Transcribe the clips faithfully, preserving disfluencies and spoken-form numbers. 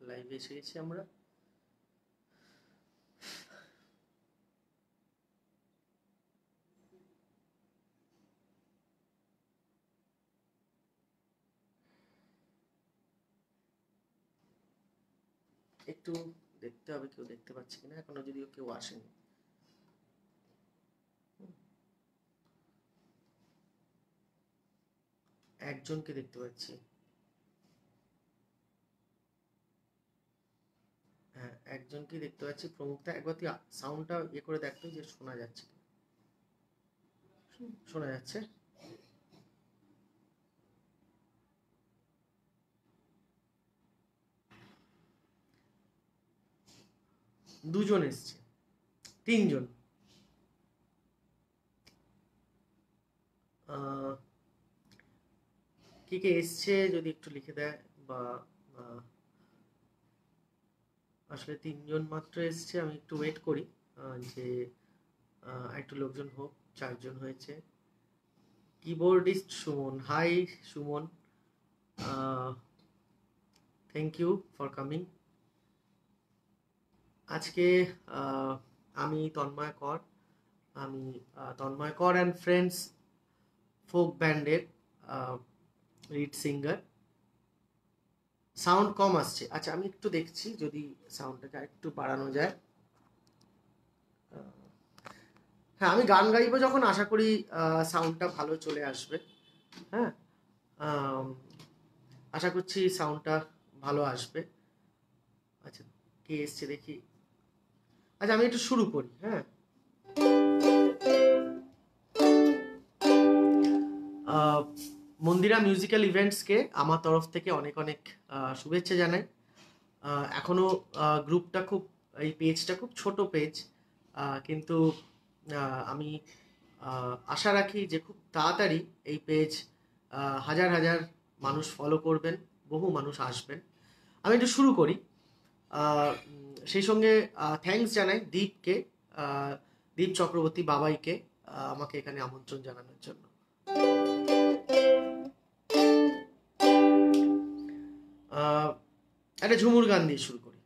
লাইভে এসে গেছি আমরা। একটু দেখতে হবে কেউ দেখতে পাচ্ছে কিনা, এখনো যদিও কেউ আসেনি। একজনকে দেখতে পাচ্ছি, হ্যাঁ একজনকে দেখতে পাচ্ছি। প্রমুখটা একবার তুই সাউন্ডটা ইয়ে করে দেখতো যে শোনা যাচ্ছে, শোনা যাচ্ছে। দুজন এসছে, তিনজন। কে কে এসছে যদি একটু লিখে দেয়, বা আসলে তিনজন মাত্র এসছে, আমি একটু ওয়েট করি যে একটু লোকজন হোক। চারজন হয়েছে। Keyboardist Suman, hi Suman, thank you for coming. আজকে আমি তন্ময় কর, আমি Tanmoy Kar and friends folk ব্যান্ডের লিড সিঙ্গার। সাউন্ড কম আসছে, আচ্ছা আমি একটু দেখছি যদি সাউন্ডটাকে একটু বাড়ানো যায়। হ্যাঁ আমি গান গাইবো যখন আশা করি সাউন্ডটা ভালো চলে আসবে। হ্যাঁ আশা করছি সাউন্ডটা ভালো আসবে। আচ্ছা কে এসছে দেখি। আচ্ছা আমি একটু শুরু করি। হ্যাঁ মন্দিরা মিউজিক্যাল ইভেন্টসকে আমার তরফ থেকে অনেক অনেক শুভেচ্ছা জানাই। এখনো গ্রুপটা খুব, এই পেজটা খুব ছোট পেজ, কিন্তু আমি আশা রাখি যে খুব তাড়াতাড়ি এই পেজ হাজার হাজার মানুষ ফলো করবেন, বহু মানুষ আসবেন। আমি একটু শুরু করি। সেই সঙ্গে থ্যাঙ্কস জানাই দীপকে, দীপ চক্রবর্তী বাবাইকে আমাকে এখানে আমন্ত্রণ জানানোর জন্য। একটা ঝুমুর গান দিয়ে শুরু করি।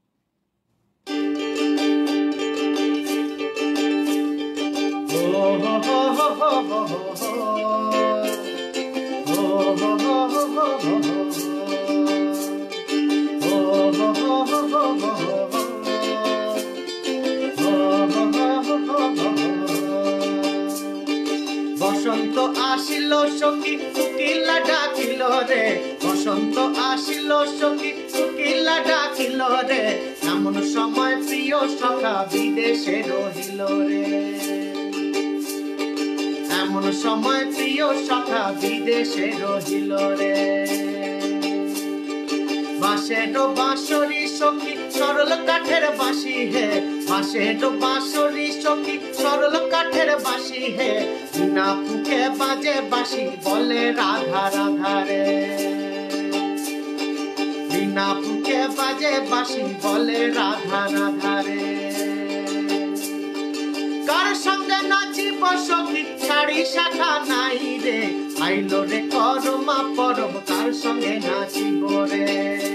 বসন্ত আসিল সখী কোকিলা ডাকিল রে, বসন্ত আসিল সখী কোকিলা ডাকিল রে, এমন সময় প্রিয় সখা বিদেশে রহিল রে, এমন সময় প্রিয় সখা বিদেশে রহিল রে। বাঁশের বাঁশরি সখী সরল কাঠের বাঁশি হে, বাঁশের বাঁশরি সখী সরল কাঠের বাঁশি হে, বিনা ফুকে বাজে বাঁশি বলে রাধা রাধা রে, বিনা ফুকে বাজে বাঁশি বলে রাধা রাধা রে। কার সঙ্গে নাচিব সখী শাড়ি শাখা নাই রে, আইলো রে করমা পরব কার সঙ্গে নাচিব রে।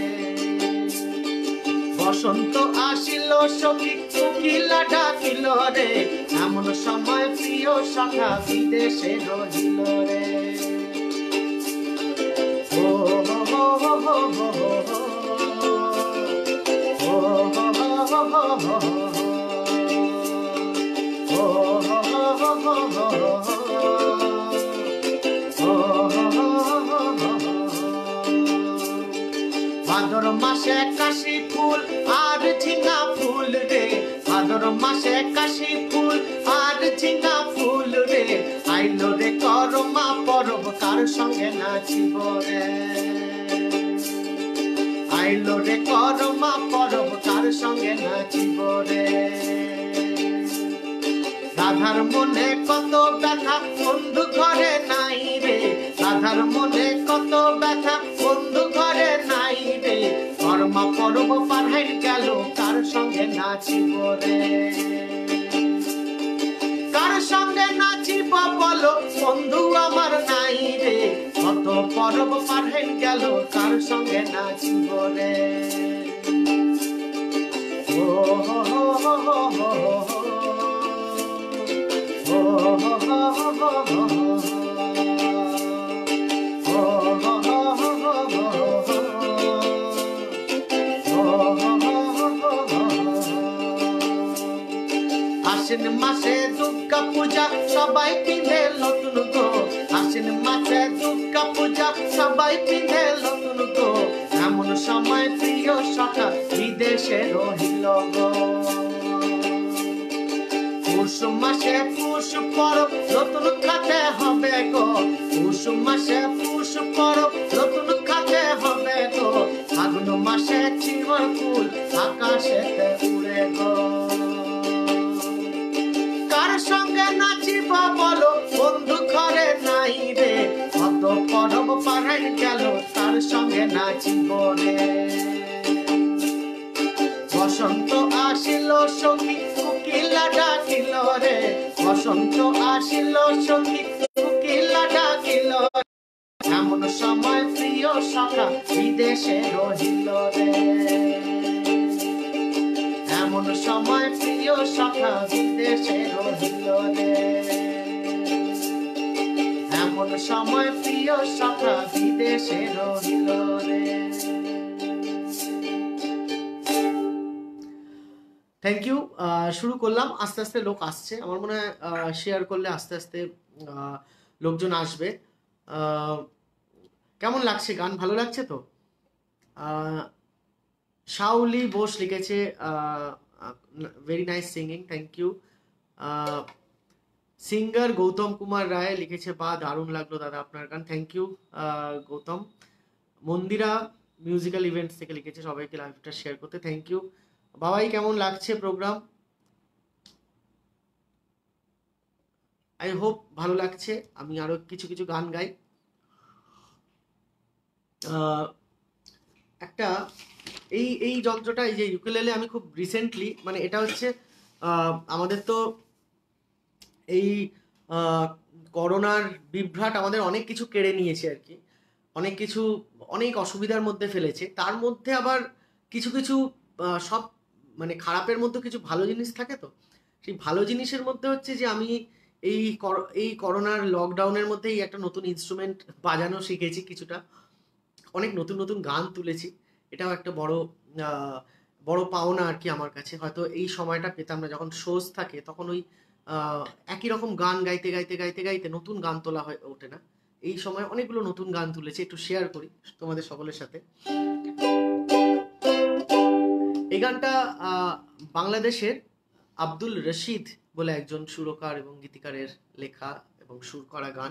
বসন্ত আসিল সখী কোকিলা ডাকিল রে, এমন সময় প্রিয় সখা বিদেশে রহিল রে। ও হো হো হো হো হো ও হো হো হো হো ভাদর মাসে কাশি ফুল আর ঝিঙ্গা ফুল রে, ভাদর মাসে কাশি ফুল আর ঝিঙ্গা ফুল রে, আইলো রে করমা পরব কার সঙ্গে নাচিব রে, আইলো রে করমা পরব কার সঙ্গে নাচিব রে। রাধার মনে কত ব্যথা বন্ধু ঘরে নাই রে, রাধার মনে কত ব্যথা বন্ধু ঘরে নাই রে, করমা পরব পার হয়ে গেল কার সঙ্গে নাচিব রে, কার কার সঙ্গে নাচিব বলো বন্ধু আমার নাই রে, কত পরব পার হয়ে গেল কার সঙ্গে নাচিব রে। ও হো হো হো হো হো ও হো হো হো হো হো আশ্বিন মাসে দুর্গা পূজা সবাই পিঁধে নতুন গো, আশ্বিন মাসে দুর্গা পূজা সবাই পিঁধে নতুন গো, এমন সময় প্রিয় সখা বিদেশে রহিল গো। পৌষ মাসে পৌষ পরব নতুন খাতে হবে গো, পৌষ মাসে পৌষ পরব নতুন খাতে হবে গো, ফাগুন মাসে চিমর ফুল আকাশেতে উড়ে গো। কার সঙ্গে নাচিব বলো বন্ধু ঘরে নাই রে, কত পরব পারাই গেল তার সঙ্গে নাচিব রে। বসন্ত আসিল সঙ্গী কোকিলা ডাকিল রে, বসন্ত আসিল সঙ্গী কোকিলা ডাকিল, এমন সময় প্রিয় সখা বিদেশে রহিল রে, এমন সময় প্রিয় সখা বিদেশে রহিল রে, এমন সময় প্রিয় সখা বিদেশে রহিল রে। Thank you. শুরু করলাম, আস্তে আস্তে লোক আসছে, আমার মনে হয় শেয়ার করলে আস্তে আস্তে লোকজন আসবে। কেমন লাগছে গান, ভালো লাগছে তো? শাওলি বোস লিখেছে very nice singing, thank you. Singer Goutam Kumar Roy লিখেছে বা দারুণ লাগলো দাদা আপনার গান, thank you Goutam. Mandira musical events থেকে লিখেছে সবাইকে লাইভটা শেয়ার করতে, থ্যাংক ইউ। বাবাই কেমন লাগছে প্রোগ্রাম? আই হোপ ভালো লাগছে। আমি আরো কিছু কিছু গান গাই। একটা এই এই যন্ত্রটা, এই যে ইউকেলেলে, আমি খুব রিসেন্টলি, মানে এটা হচ্ছে আমাদের তো এই করোনার বিভ্রাট আমাদের অনেক কিছু কেড়ে নিয়েছে আর কি, অনেক কিছু অনেক অসুবিধার মধ্যে ফেলেছে। তার মধ্যে আবার কিছু কিছু সব মানে খারাপের মধ্যে কিছু ভালো জিনিস থাকে। তো সেই ভালো জিনিসের মধ্যে হচ্ছে যে আমি এই এই করোনার লকডাউনের মধ্যেই একটা নতুন ইনস্ট্রুমেন্ট বাজানো শিখেছি, কিছুটা অনেক নতুন নতুন গান তুলেছি। এটাও একটা বড় বড় পাওনা আর কি আমার কাছে। হয়তো এই সময়টা পেতাম না, যখন শোজ থাকে তখন ওই একই রকম গান গাইতে গাইতে গাইতে গাইতে নতুন গান তোলা হয়ে ওঠে না। এই সময় অনেকগুলো নতুন গান তুলেছি, একটু শেয়ার করি তোমাদের সকলের সাথে। এই গানটা বাংলাদেশের আব্দুল রশিদ বলে একজন সুরকার এবং গীতিকারের লেখা এবং সুর করা গান।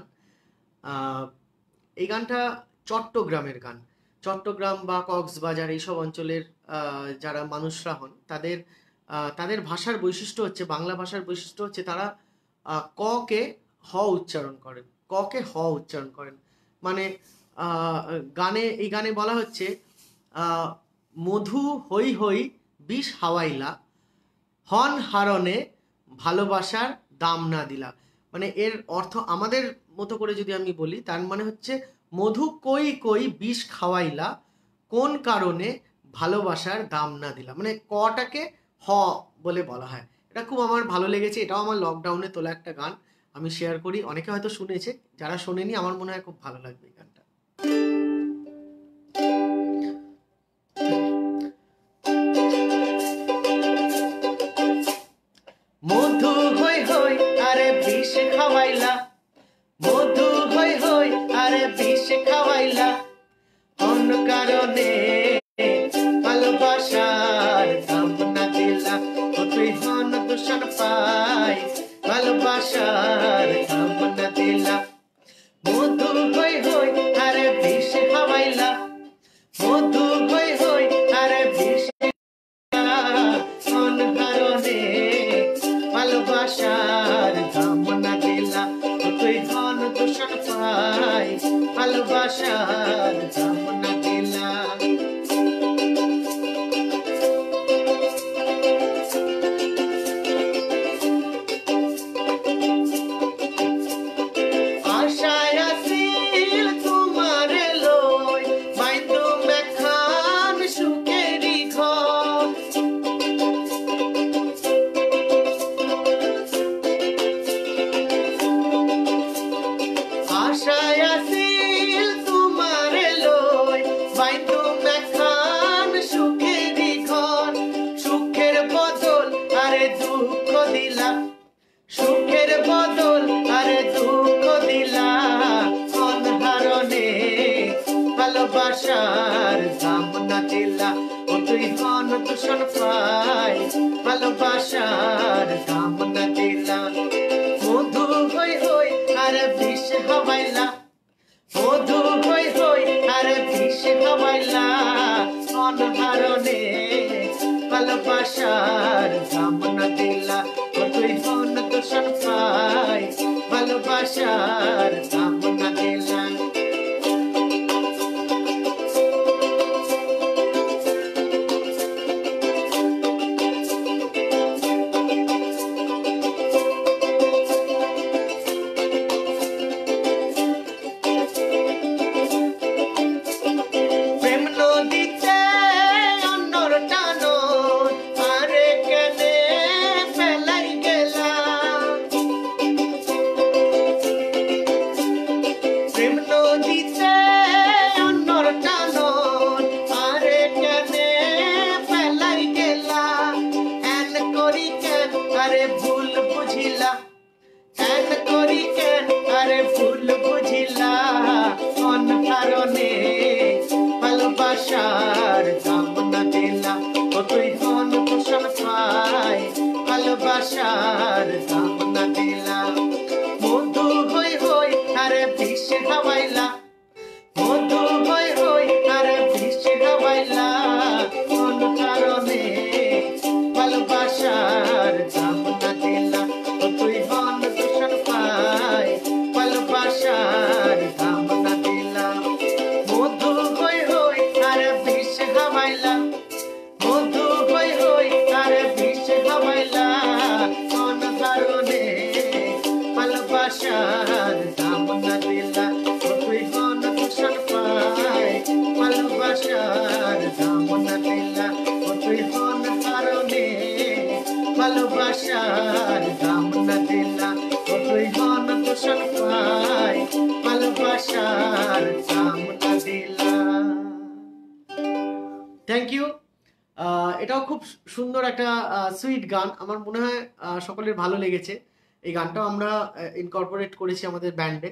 এই গানটা চট্টগ্রামের গান। চট্টগ্রাম বা কক্সবাজার এইসব অঞ্চলের যারা মানুষরা হন, তাদের তাদের ভাষার বৈশিষ্ট্য হচ্ছে, বাংলা ভাষার বৈশিষ্ট্য হচ্ছে তারা ক কে হ উচ্চারণ করেন, ক কে হ উচ্চারণ করেন। মানে গানে এই গানে বলা হচ্ছে মধু হই হই বিষ হাওয়াইলা, হন হারণে ভালোবাসার দাম না দিলা। মানে এর অর্থ আমাদের মতো করে যদি আমি বলি, তার মানে হচ্ছে মধু কই কই বিষ খাওয়াইলা, কোন কারণে ভালোবাসার দাম না দিলা। মানে কটাকে হ বলে বলা হয়। এটা খুব আমার ভালো লেগেছে। এটাও আমার লকডাউনে তোলা একটা গান, আমি শেয়ার করি। অনেকে হয়তো শুনেছে, যারা শোনেনি আমার মনে হয় খুব ভালো লাগবে এই গানটা। মধু হই হই আরে বিষ খাওয়াইলা, মধু হই হই আরে বিষ খাওয়াইলা, কোন কারণে ভালোবাসার দাম না দিলা, তুই হন দূষণ পাই ভালোবাসার দাম না দিলা। মধু হই হই আরে বিষ খাওয়াইলা, মধু হই হই আরে বিষ, কোন কারণে ভালোবাসার দাম না দিলা, তুই হন দূষণ পাই ভালোবাসার দাম না দিলা। ভালোবাসার দাম না দিলা ও তুই হন দূষণ পাই ভালোবাসার দাম না দিলা মধু হই হই আর বিষ হাওয়াইলা মধু হই হই আর বিষ হাওয়াইলা অনহারণে ভালোবাসার দাম না দিলা ও তুই হন দূষণ পাই ভালোবাসার দাম না দিলা আরে ভুল বুঝিলা কেন করি কেন আরে ভুল বুঝিলা কোন কারণে ভালোবাসার দাম না দিলা ও তুই কোন দূষণ পাই ভালোবাসার দাম না দিলা মধু হই হই আরে বিষ হাওয়াইলা মধু হই হই আরে বিষ হাওয়াইলা কোন কারণে ভালোবাসার দাম না দিলা ও তুই হন দূষণ পাই ভালোবাসার দাম না দিলা মধু হই হই আর বিষ হাওয়াইলা মধু হই হই আর বিষ হাওয়াইলা কোন কারণে ভালোবাসার দাম না দিলা ও তুই হন দূষণ পাই ভালোবাসার দাম না দিলা ও তুই হন কারণে ভালোবাসার দাম না দিলা ও তুই হন দূষণ পাই ভালোবাসার দাম না দিলা। Thank you. এটাও খুব সুন্দর একটা সুইট গান, আমার মনে হয় আহ, সকলের ভালো লেগেছে। এই গানটাও আমরা ইনকর্পোরেট করেছি আমাদের ব্যান্ডে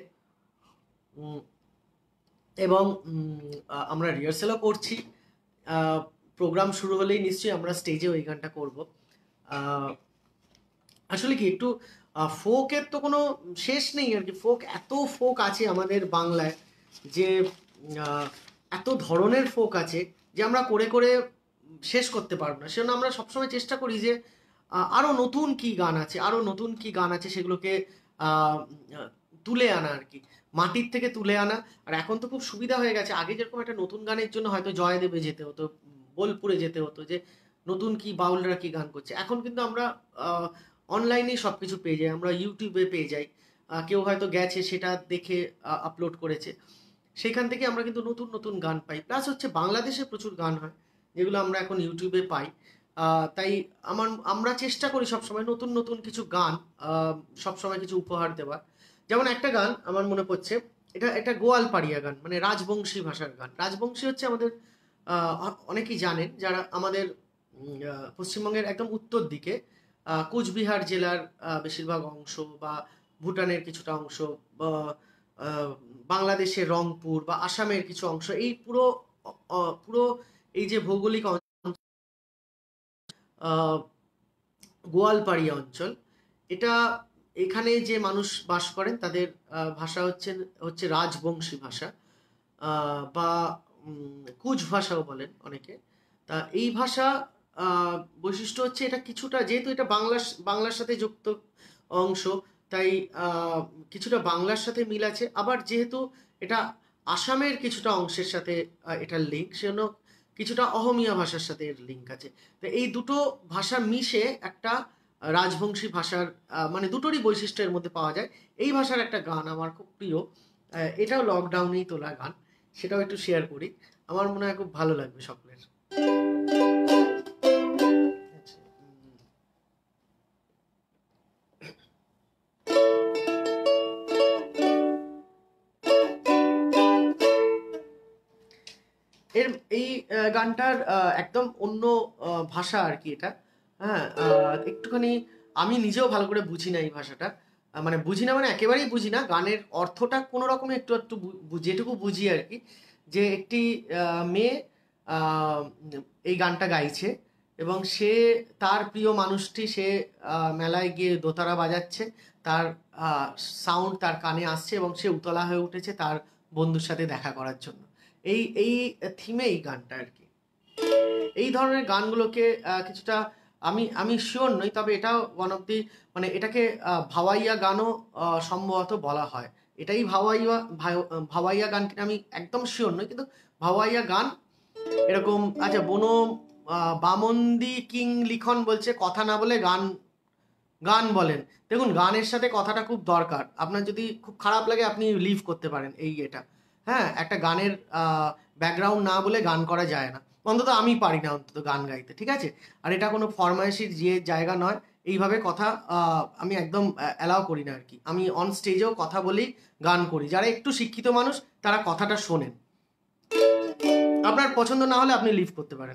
এবং উম, আহ, আমরা রিহার্সেলও করছি। প্রোগ্রাম শুরু হলেই নিশ্চয়ই আমরা স্টেজে ওই গানটা করব। আহ, আসলে কি একটু ফোকের তো কোনো শেষ নেই আর কি। ফোক এত ফোক আছে আমাদের বাংলায় যে আহ, এত ধরনের ফোক আছে যে আমরা করে করে শেষ করতে পারবো না। সেজন্য আমরা সবসময় চেষ্টা করি যে আহ, আরো নতুন কি গান আছে, আরো নতুন কি গান আছে সেগুলোকে আহ, আহ, তুলে আনা আর কি, মাটির থেকে তুলে আনা। আর এখন তো খুব সুবিধা হয়ে গেছে। আগে যেরকম একটা নতুন গানের জন্য হয়তো জয়দেবে যেতে হতো, বোলপুরে যেতে হতো যে নতুন কি বাউলরা কি গান করছে। এখন কিন্তু আমরা অনলাইনেই সব কিছু পেয়ে যাই, আমরা ইউটিউবে পেয়ে যাই। আহ, কেউ হয়তো গেছে সেটা দেখে আপলোড করেছে, সেখান থেকে আমরা কিন্তু নতুন নতুন গান পাই। প্লাস হচ্ছে বাংলাদেশে প্রচুর গান হয় যেগুলো আমরা এখন ইউটিউবে পাই। আহ, তাই আমার আমরা চেষ্টা করি সবসময় নতুন নতুন কিছু গান আহ, সবসময় কিছু উপহার দেওয়ার। যেমন একটা গান আমার মনে পড়ছে, এটা এটা গোয়ালপাড়িয়া গান, মানে রাজবংশী ভাষার গান। রাজবংশী হচ্ছে আমাদের আহ, অ- অনেকেই জানেন যারা আমাদের উম, আহ, পশ্চিমবঙ্গের একদম উত্তর দিকে আহ, কোচবিহার জেলার আহ, বেশিরভাগ অংশ বা ভুটানের কিছুটা অংশ বা আহ, বাংলাদেশের রংপুর বা আসামের কিছু অংশ, এই পুরো অ- অ- পুরো এই যে ভৌগোলিক অঞ্চল, আহ, গোয়ালপাড়িয়া অঞ্চল, এটা এখানে যে মানুষ বাস করেন তাদের আহ, ভাষা হচ্ছে হচ্ছে রাজবংশী ভাষা আহ, বা উম, কুচ ভাষাও বলেন অনেকে। তা এই ভাষা আহ, বৈশিষ্ট্য হচ্ছে এটা কিছুটা, যেহেতু এটা বাংলার বাংলার সাথে যুক্ত অংশ, তাই আহ, কিছুটা বাংলার সাথে মিল আছে। আবার যেহেতু এটা আসামের কিছুটা অংশের সাথে আহ, এটার লিঙ্ক, সেজন্য কিছুটা অহমিয়া ভাষার সাথে এর লিঙ্ক আছে। তো এই দুটো ভাষা মিশে একটা রাজবংশী ভাষার আহ, মানে দুটোরই বৈশিষ্ট্য এর মধ্যে পাওয়া যায়। এই ভাষার একটা গান আমার খুব প্রিয়, আহ, এটাও লকডাউনেই তোলা গান, সেটাও একটু শেয়ার করি, আমার মনে হয় খুব ভালো লাগবে সকলের। আচ্ছা, উম, এর এই আহ, গানটার আহ, একদম অন্য আহ, ভাষা আর কি এটা। হ্যাঁ, আহ, একটুখানি আমি নিজেও ভালো করে বুঝি না এই ভাষাটা। আহ, মানে বুঝি না মানে একেবারেই বুঝি না, গানের অর্থটা কোনো রকমে একটু একটু বু- বু- যেটুকু বুঝি আর কি, যে একটি মেয়ে এই গানটা গাইছে এবং সে তার প্রিয় মানুষটি সে মেলায় গিয়ে দোতারা বাজাচ্ছে, তার সাউন্ড তার কানে আসছে এবং সে উতলা হয়ে উঠেছে তার বন্ধুর সাথে দেখা করার জন্য। এই এই থিমে এই গানটা আর কি। এই ধরনের গানগুলোকে কিছুটা আমি আমি শিওর নই, তবে এটা ওয়ান অফ দি মানে এটাকে ভাওয়াইয়া গানও সম্ভবত বলা হয়। এটাই ভাওয়াইয়া ভাওয়াইয়া গান কিনা আমি একদম শিওর নই, কিন্তু ভাওয়াইয়া গান এরকম। আচ্ছা, বনো বামন্দি কিং লিখন বলছে কথা না বলে গান গান বলেন। দেখুন, গানের সাথে কথাটা খুব দরকার। আপনার যদি খুব খারাপ লাগে আপনি লিভ করতে পারেন এই এটা, হ্যাঁ, একটা গানের ব্যাকগ্রাউন্ড না বলে গান করা যায় না, অন্তত আমি পারি না অন্তত গান গাইতে, ঠিক আছে? আর এটা কোনো ফরমাইশির যে জায়গা নয়, এইভাবে কথা আমি একদম অ্যালাউ করি না আর কি। আমি অন স্টেজেও কথা বলেই গান করি। যারা একটু শিক্ষিত মানুষ তারা কথাটা শোনেন, আপনার পছন্দ না হলে আপনি লিভ করতে পারেন।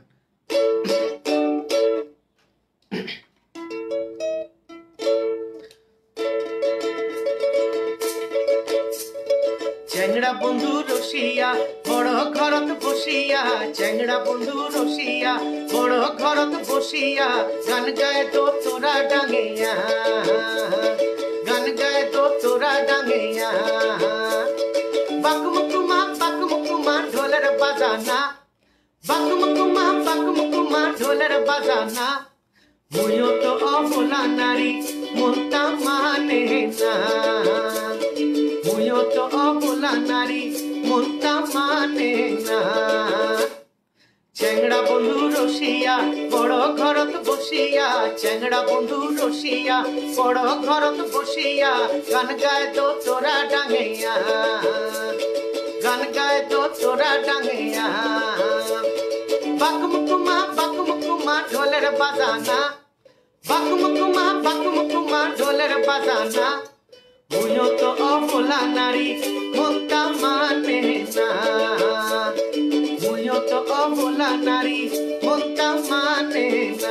চ্যাংড়া বন্ধু রসিয়া বড় ঘরত বসিয়া, চ্যাংড়া বন্ধু রসিয়া বড় ঘরত বসিয়া, গান গায় তো তোরা ডাঙিয়া, গান গায় তো তোরা ডাঙিয়া। বাকুমকুমা বাকুমকুমা ঢোলের বাজানা, বাকুমকুমা বাকুমকুমা ঢোলের বাজানা। মুইও তো অবলা নারী মনটা মানে না, মুইও তো অবলা নারী মনটা মানে না। চ্যাংড়া বন্ধু রসিয়া বড় ঘরত বসিয়া, চ্যাংড়া বন্ধু রসিয়া বড় ঘরত বসিয়া, গান গায় তো তোরা ডাঙিয়া, গান গায় তো তোরা ডাঙিয়া। বাকুমকুমা বাকুমকুমা ঢোলের বাজানা, বাকুমকুমা বাকুমকুমা ঢোলের বাজানা। মুইও তো অবলা নারী মনটা মানে না, মুইও তো অবলা নারী মনটা মানে না।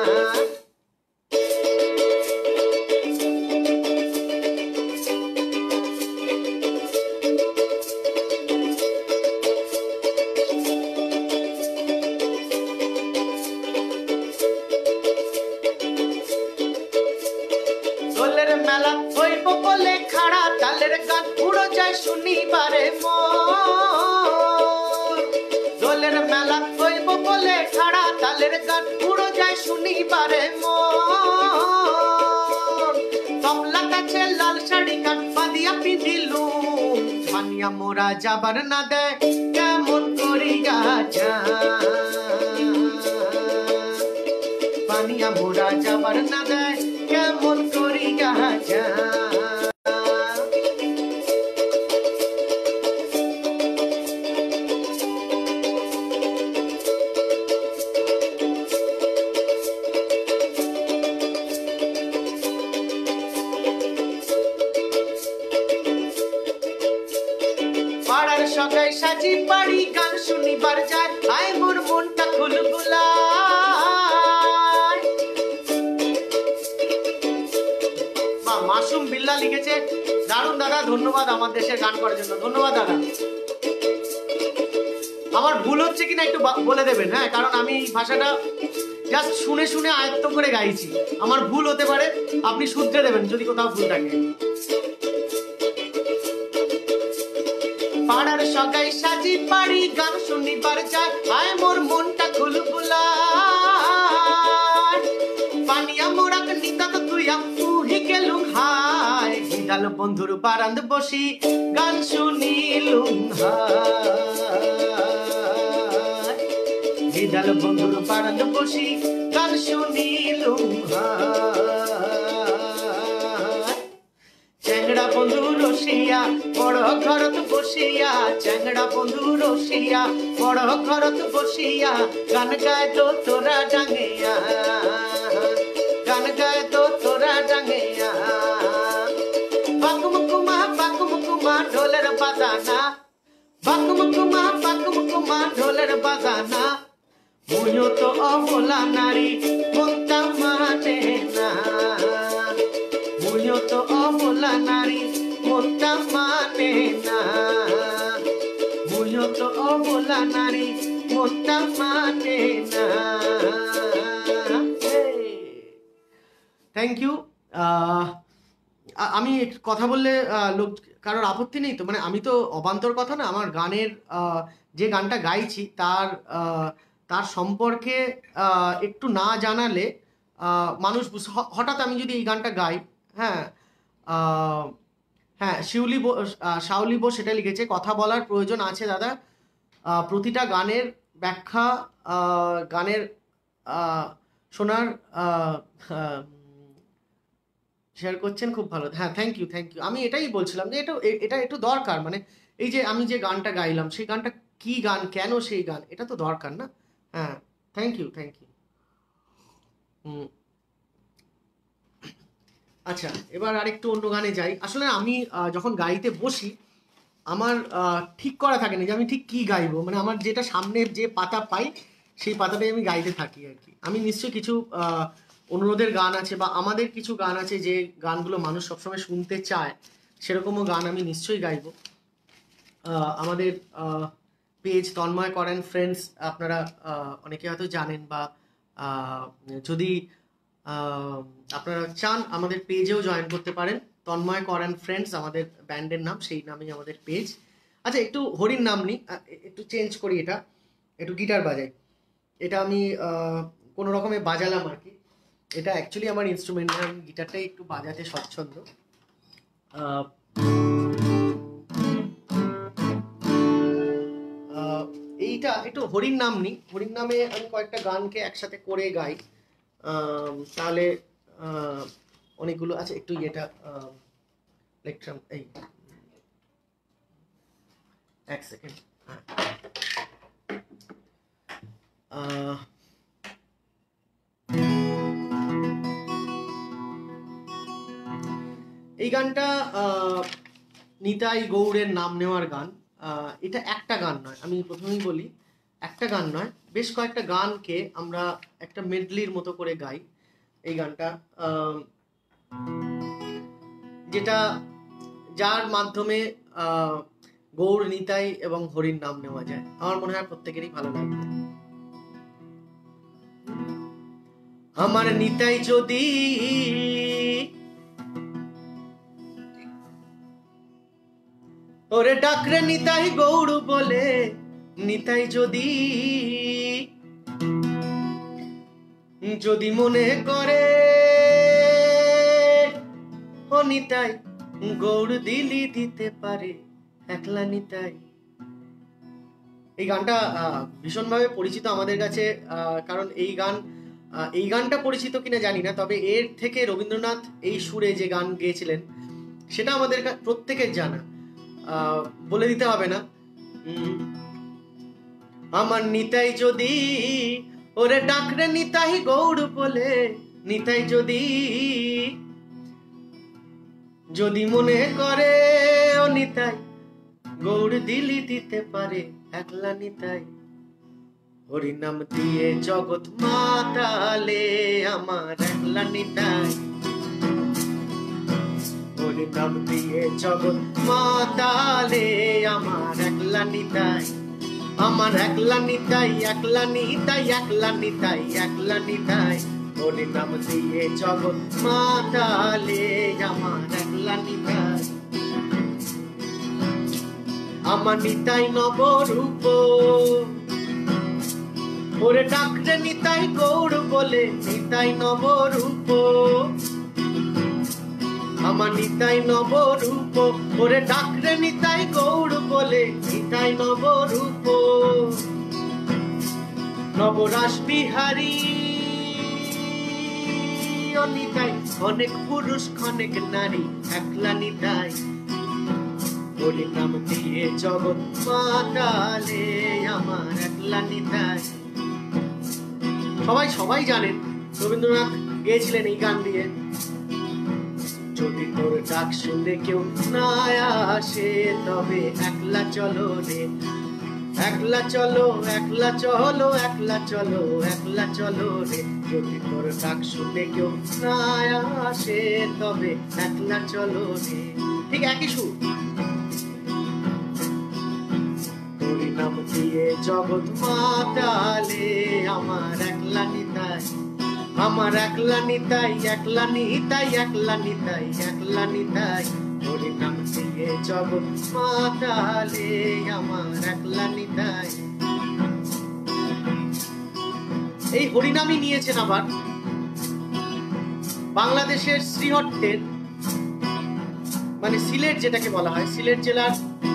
মেলা হইব বলে খাড়া তালের গান উড়ো যায় শুনিবারে মন, দোলের মেলা হইব বলে খাড়া তালের গান উড়ো যায় শুনিবারে মন। তবলা কাছে লাল শাড়ি কাট বাঁধিয়া পিঁধিলুম, বানিয়া মোরা যাবার না দেয় কেমন করিয়া যা, বানিয়া মোরা যাবার না দেয় কেমন করিয়া যা। পাড়ার সবাই সাজি বাড়ি গান শুনিবার যায়, আয় মোর মনটা খুলগুলা। মাসুম বিল্লা লিখেছে, দারুণ দাদা, ধন্যবাদ আমার দেশের গান করার জন্য, ধন্যবাদ দাদা। আমার ভুল হচ্ছে কিনা একটু বলে দেবেন, হ্যাঁ, কারণ আমি ভাষাটা জাস্ট শুনে শুনে আয়ত্ত করে গাইছি, আমার ভুল হতে পারে, আপনি শুধরে দেবেন যদি কোথাও ভুল থাকে। পাড়ার সবাই সাজি বাড়ি গান শুনিবার যায়, আয় মোর মনটা খুলগুলা। পানিয়া মোরাক নিতাত তুইয়া তুহি গেলুম হায়, গিদাল বন্ধুর বারান্দ বসি গান শুনিলুম হায়, গিদাল বন্ধুর বারান্দ বসি গান শুনিলুম হায়। চ্যাংড়া বন্ধু রসিয়া বড় ঘরত বসিয়া, চ্যাংড়া বন্ধু রসিয়া বড় ঘরত বসিয়া, গান গায় তো তোরা ডাঙিয়া, গান গায় তো তোরা ডাঙিয়া। বাকুমকুমা বাকুমকুমা ঢোলের বাজানা, বাকুমকুমা বাকুমকুমা ঢোলের বাজানা। মুইও তো অবলা নারী মনটা মানে না, মুইও তো অবলা নারী মনটা মানে না, মুইও তো অবলা নারী মনটা মানে না। Thank you. আমি কথা বললে লোক কারোর আপত্তি নেই তো? মানে আমি তো অবান্তর কথা না, আমার গানের যে গানটা গাইছি তার তার সম্পর্কে একটু না জানালে মানুষ হঠাৎ আমি যদি এই গানটা গাই, হ্যাঁ হ্যাঁ শিউলি শাওলি বোস সেটা লিখেছে, কথা বলার প্রয়োজন আছে দাদা, প্রতিটা গানের ব্যাখ্যা গানের শোনার শেয়ার করছেন, খুব ভালো। হ্যাঁ থ্যাংক ইউ থ্যাংক ইউ। আমি এটাই বলছিলাম যে এটা এটা একটু দরকার, মানে এই যে আমি যে গানটা গাইলাম সেই গানটা কি গান, কেন সেই গান, এটা তো দরকার না? হ্যাঁ থ্যাংক ইউ থ্যাংক ইউ। হুম আচ্ছা, এবার আরেকটু অন্য গানে যাই। আসলে আমি যখন গাইতে বসি আমার ঠিক করা থাকে না যে আমি ঠিক কি গাইবো, মানে আমার যেটা সামনে যে পাতা পাই সেই পাতাটাই আমি গাইতে থাকি আর কি। আমি নিশ্চয়ই কিছু অনুরোধের গান আছে বা আমাদের কিছু গান আছে যে গানগুলো মানুষ সবসময় শুনতে চায়, সেরকমও গান আমি নিশ্চয়ই গাইব। আমাদের পেজ তন্ময় করেন ফ্রেন্ডস আপনারা অনেকে হয়তো জানেন, বা যদি আপনারা চান আমাদের পেজেও জয়েন করতে পারেন। তন্ময় করেন ফ্রেন্ডস আমাদের ব্যান্ডের নাম, সেই নামেই আমাদের পেজ। আচ্ছা একটু হরির নাম নিই, একটু চেঞ্জ করি, এটা একটু গিটার বাজাই। এটা আমি কোনো রকমে বাজালাম আর কি, এটা অ্যাকচুয়ালি আমার ইনস্ট্রুমেন্ট, আমি গিটারটাই একটু বাজাতে স্বচ্ছন্দ। এইটা একটু হরির নাম নিই, হরির নামে আমি কয়েকটা গানকে একসাথে করে গাই, তাহলে অনেকগুলো আছে। একটু এটা লেকচার, এই এক সেকেন্ড। এই গানটা নিতাই গৌড়ের নাম নেওয়ার গান। এটা একটা গান নয়, আমি প্রথমেই বলি একটা গান নয়, বেশ কয়েকটা গানকে আমরা একটা মেডলির মতো করে গাই। এই গানটা যেটা যার মাধ্যমে গৌড়, নিতাই এবং হরির নাম নেওয়া যায়, আমার মনে হয় প্রত্যেকেরই ভালো লাগবে। আমার নিতাই যদি ওরে ডাকরে নিতাই গৌড় বলে, নিতাই যদি যদি মনে করে ও নিতাই গৌড় দিলি দিতে পারে একলা নিতাই। এই গানটা ভীষণভাবে পরিচিত আমাদের কাছে, কারণ এই গান এই গানটা পরিচিত কিনা জানি না, তবে এর থেকে রবীন্দ্রনাথ এই সুরে যে গান গেয়েছিলেন সেটা আমাদের প্রত্যেকের জানা, বলে দিতে হবে না। আমার নিতাই যদি ওরে ডাকরে নিতাই গৌড় বলে, নিতাই যদি যদি মনে করে ও নিতাই গৌড় দিলি দিতে পারে একলা নিতাই। হরি নাম দিয়ে জগৎ মাতালে আমার একলা নিতাই, হরি নাম দিয়ে জগৎ মাতালে আমার একলা নিতাই, আমার একলা নিতাই একলা নিতাই একলা নিতাই একলা নিতাই। হরি নাম দিয়ে জগৎ মাতালে আমার একলা নিতাই, আমার নিতাই নবরূপ ওরে ডাকরে নিতাই গৌড় বলে, নিতাই নবরূপ আমার নিতাই নবরূপ ওরে ডাকরে নিতাই গৌড় বলে, নিতাই নবরূপ নবরাস বিহারী ও নিতাই অনেক পুরুষ অনেক নারী একলা নিতাই। হরি নাম দিয়ে জগৎ মাতালে আমার একলা নিতাই। সবাই সবাই জানেন রবীন্দ্রনাথ গেয়েছিলেন এই গান দিয়ে, যদি তোর ডাক শুনে কেউ না আসে তবে একলা চলো রে, একলা চলো একলা চলো একলা চলো একলা চলো রে, যদি তোর ডাক শুনে কেউ না আসে তবে একলা চলো রে। ঠিক একই সুর। হরি নাম দিয়ে জগৎ মাতালে আমার একলা নিতাই, আমার একলা নিতাই, একলা নিতাই, একলা নিতাই, একলা নিতাই, হরি নাম দিয়ে জগৎ মাতালে আমার একলা নিতাই। এই হরিনামই নিয়েছেন আবার বাংলাদেশের শ্রীহট্টের, মানে সিলেট যেটাকে বলা হয়, সিলেট জেলার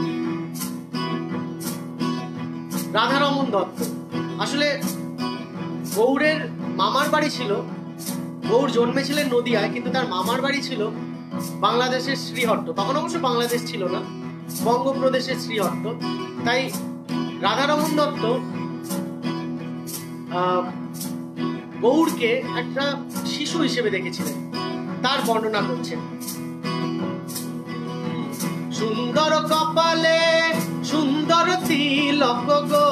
রাধারমন দত্ত। আসলে গৌড়ের মামার বাড়ি ছিল, গৌড় জন্মেছিলেন নদিয়ায়, কিন্তু তার মামার বাড়ি ছিল বাংলাদেশের শ্রীহট্ট। তখন অবশ্য বাংলাদেশ ছিল না, বঙ্গপ্রদেশের শ্রীহট্ট। তাই রাধারমন দত্ত গৌড়কে একটা শিশু হিসেবে দেখেছিলেন, তার বর্ণনা করছেন। সুন্দর কপালে সুন্দর তিলক গো,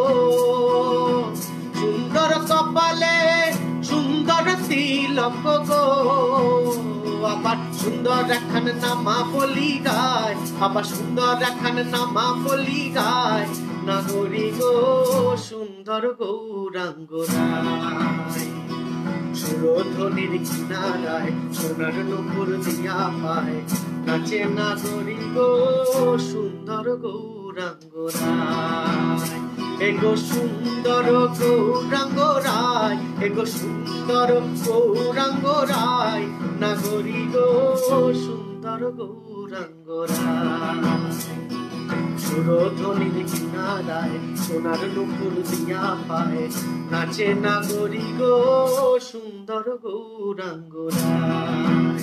সুন্দর কপালে সুন্দর তিলক গো, আবার সুন্দর একখান নামা বলি গায়, আবার সুন্দর একখান নামা বলি গায়, নাগরী গো সুন্দর গৌরাঙ্গ রায়। সুরধ্বনির কিনারায় সোনার নূপুর দিয়া পায়, নাচে নাগরী গো সুন্দর গৌরাঙ্গ রায়। এগো সুন্দর গৌরাঙ্গ রায়, এগো সুন্দর গৌরাঙ্গ রায়, নাগরী গো সুন্দর গৌরাঙ্গ রায়। সুরধ্বনির কিনারায় সোনার নূপুর দিয়া পায়, নাচে নাগরী গো সুন্দর গৌরাঙ্গ রায়।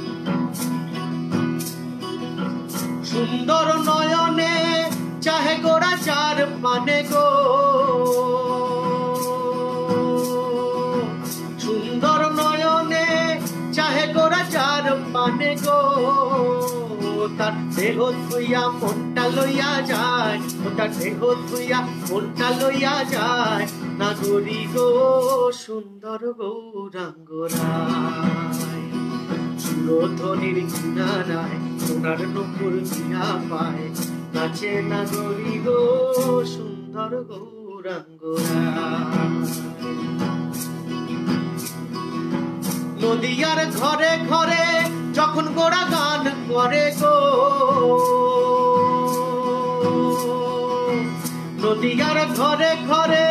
সুন্দর নয়নে চাহে গোরা চার পানে গো, সুন্দর নয়নে চাহে গোরা চার পানে গো, তার দেহ ধুইয়া মনটা লইয়া যায়, তার দেহ ধুইয়া মনটা লইয়া যায়, নাগরী গো সুন্দর গৌরাঙ্গ রায়। সুরধ্বনির কিনারায় সোনার নূপুর দিয়া পায়, নাচে নাগরী গো সুন্দর গৌরাঙ্গ রায়। নদিয়ার ঘরে ঘরে যখন গোরা গান করে গো, নদিয়ার ঘরে ঘরে,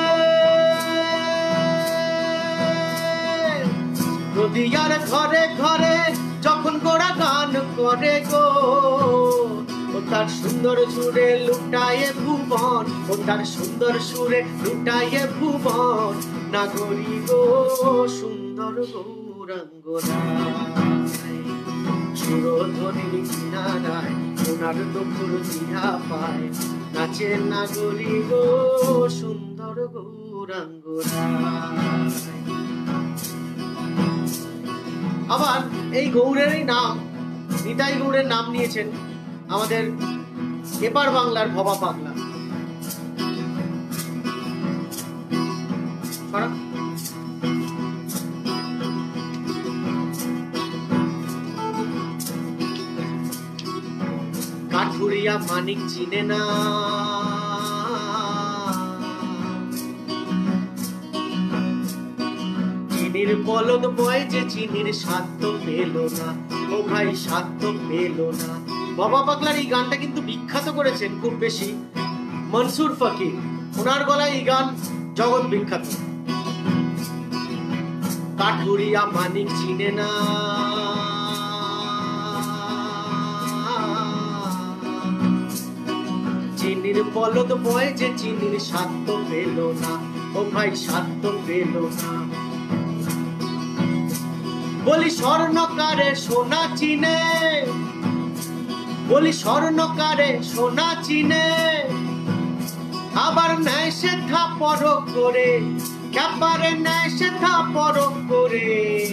নদিয়ার ঘরে ঘরে যখন গোরা গান করে গো, ও তার সুন্দর সুরে লুটায়ে ভুবন, ও তার সুন্দর সুরে লুটায়ে ভুবন, নাগরী গো সুন্দর গৌরাঙ্গ রায়। সুরধ্বনির কিনারায় সোনার নূপুর দিয়া পায়, নাচে নাগরী গো সুন্দর গৌরাঙ্গ রায়। আবার এই গৌড়েরই নাম, নিতাই গৌড়ের নাম নিয়েছেন আমাদের এপার বাংলার ভবা পাগলা। কাঠুরিয়া মানিক চিনে না, চিনির বলদ বয় যে চিনির স্বাদ তো পেল না, ও ভাই স্বাদ তো পেল না। বাবা পাগলার এই গানটা কিন্তু বিখ্যাত করেছেন খুব বেশি মনসুর ফকির, ওনার গলায় এই গান জগৎ বিখ্যাত। কাঠুরিয়া মানিক চিনে না, চিনির বলদ বয় যে চিনির স্বাদ তো পেল না, ও ভাই স্বাদ তো পেল না। বলি স্বর্ণকারে সোনা চিনে, বলি স্বর্ণকারে সোনা চিনে, আবার নেয় সে থা পরখ করে, ক্যাপারে নেয় সে থা পরখ করে।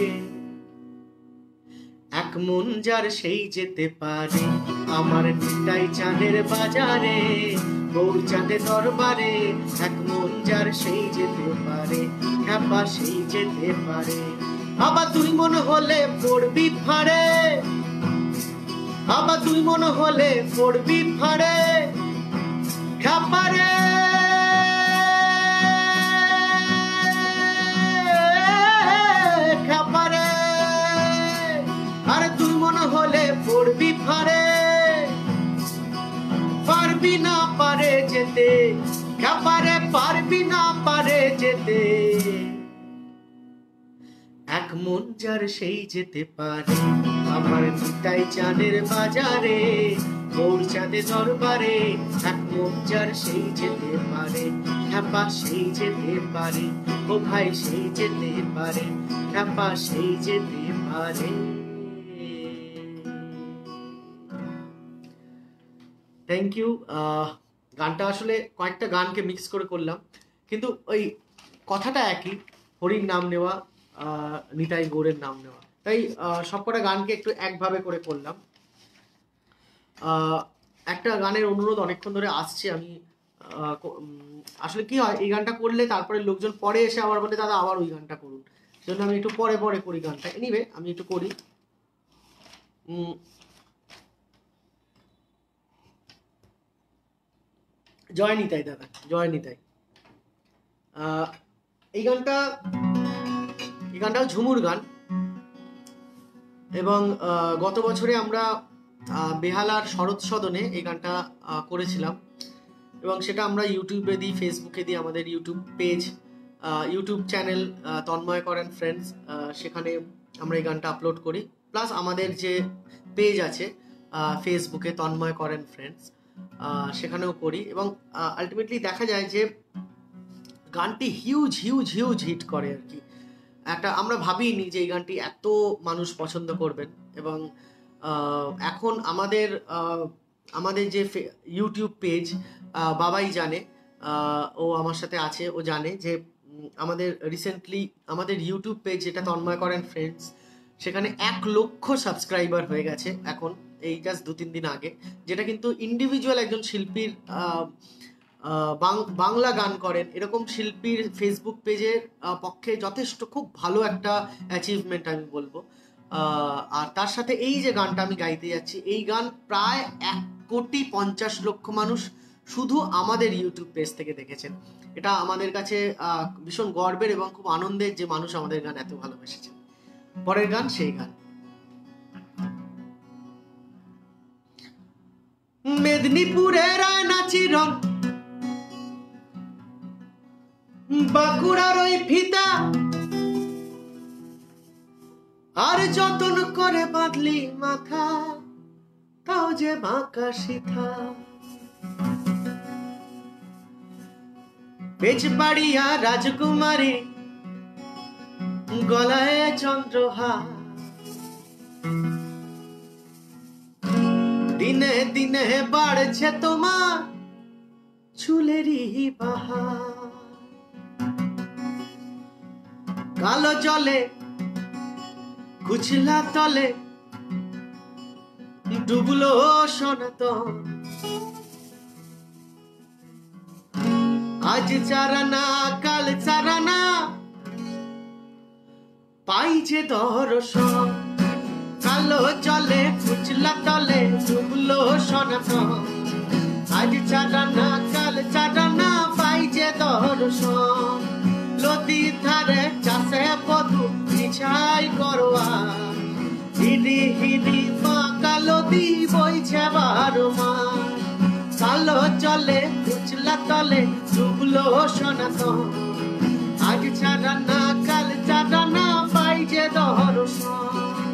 এক মন যার সেই যেতে পারে, আমার নিতাই চাঁদের বাজারে, গৌর চাঁদের দরবারে। এক মন যার সেই যেতে পারে, ক্যাপা সেই যেতে পারে। আবার দুই মন হলে পড়বি ফাড়ে, আবার দুই মন হলে পড়বি ফাড়ে। খাপারে খাপারে আরে তুই মনে হলে পড়বি ফারে পারবি না পারে যেতে খাপারে পারবি না পারে যেতে এক মন যার সেই যেতে পারে আমার নিতাই চাঁদের বাজারে গৌর চাঁদে দরবারে এক মন যার সেই যেতে পারে খ্যাপা সেই যেতে পারে ও ভাই সেই যেতে পারে খ্যাপা সেই যেতে পারে। Thank you. গানটা আসলে কয়েকটা গানকে মিক্স করে করলাম, কিন্তু ওই কথাটা একই, হরির নাম নেওয়া, নিতাই গৌরের নাম নেওয়া, তাই সবকটা গানকে একটু একভাবে করে করলাম। একটা গানের অনুরোধ অনেকক্ষণ ধরে আসছে, আমি আসলে কি হয় এই গানটা করলে তারপরে লোকজন পরে এসে আবার বলে দাদা আবার ওই গানটা করুন, সেজন্য আমি একটু পরে পরে করি গানটা। এনিওয়ে আমি একটু করি। জয় নিতাই দাদা, জয় নিতাই। এই গানটা এই গানটাও ঝুমুর গান, এবং গত বছরে আমরা বেহালার শরৎ সদনে এই গানটা করেছিলাম, এবং সেটা আমরা ইউটিউবে দিই, ফেসবুকে দিই, আমাদের YouTube page, YouTube channel Tanmoy করেন ফ্রেন্ডস, সেখানে আমরা এই গানটা আপলোড করি। প্লাস আমাদের যে পেজ আছে ফেসবুকে তন্ময় করেন ফ্রেন্ডস, সেখানেও করি, এবং আলটিমেটলি দেখা যায় যে গানটি হিউজ হিউজ হিউজ হিট করে আর কি। একটা আমরা ভাবিনি যে এই গানটি এত মানুষ পছন্দ করবেন, এবং এখন আমাদের আমাদের যে ইউটিউব পেজ বাবাই জানে, ও আমার সাথে আছে, ও জানে যে আমাদের রিসেন্টলি আমাদের ইউটিউব পেজ যেটা তন্ময় করেন ফ্রেন্ডস, সেখানে এক লক্ষ সাবস্ক্রাইবার হয়ে গেছে এখন, এই জাস্ট দু তিন দিন আগে, যেটা কিন্তু ইন্ডিভিজুয়াল একজন শিল্পীর বাংলা গান করেন এরকম শিল্পীর ফেসবুক পেজের পক্ষে যথেষ্ট খুব ভালো একটা অ্যাচিভমেন্ট আমি বলবো। আর তার সাথে এই যে গানটা আমি গাইতে যাচ্ছি, এই গান প্রায় এক কোটি পঞ্চাশ লক্ষ মানুষ শুধু আমাদের ইউটিউব পেজ থেকে দেখেছেন। এটা আমাদের কাছে ভীষণ গর্বের এবং খুব আনন্দের যে মানুষ আমাদের গান এত ভালোবেসেছে। পরের গান সেই গান। মেদিনীপুরের নাচিরন, বাঁকুড়ার ওই ফিতা, আর যতন করে বাঁধলি মাথা, তাও যে বাঁকা সিথা। বেজবাড়িয়া রাজকুমারী, গলায় চন্দ্রহার, দিনে দিনে বাড়ছে তোমার চুলেরই বাহার। কালো জলে কুচলা তলে ডুবলো সনাতন, আজ চারানা কাল চারানা পাই যে দর্শন। কালো জলে কুচলা তলে ডুবলো সনাতন, আজ চারানা কাল চারানা পাই যে দর্শন। নদীর ধারে চাষে বধু নিছাই করোয়া, হিরি হিরি মা কালো দি বইছে বারো মাস। কালো জলে কুচলা তলে ডুবলো সনাতন, আজ ছাড়া না কাল ছাড়া না পাই যে দর্শন।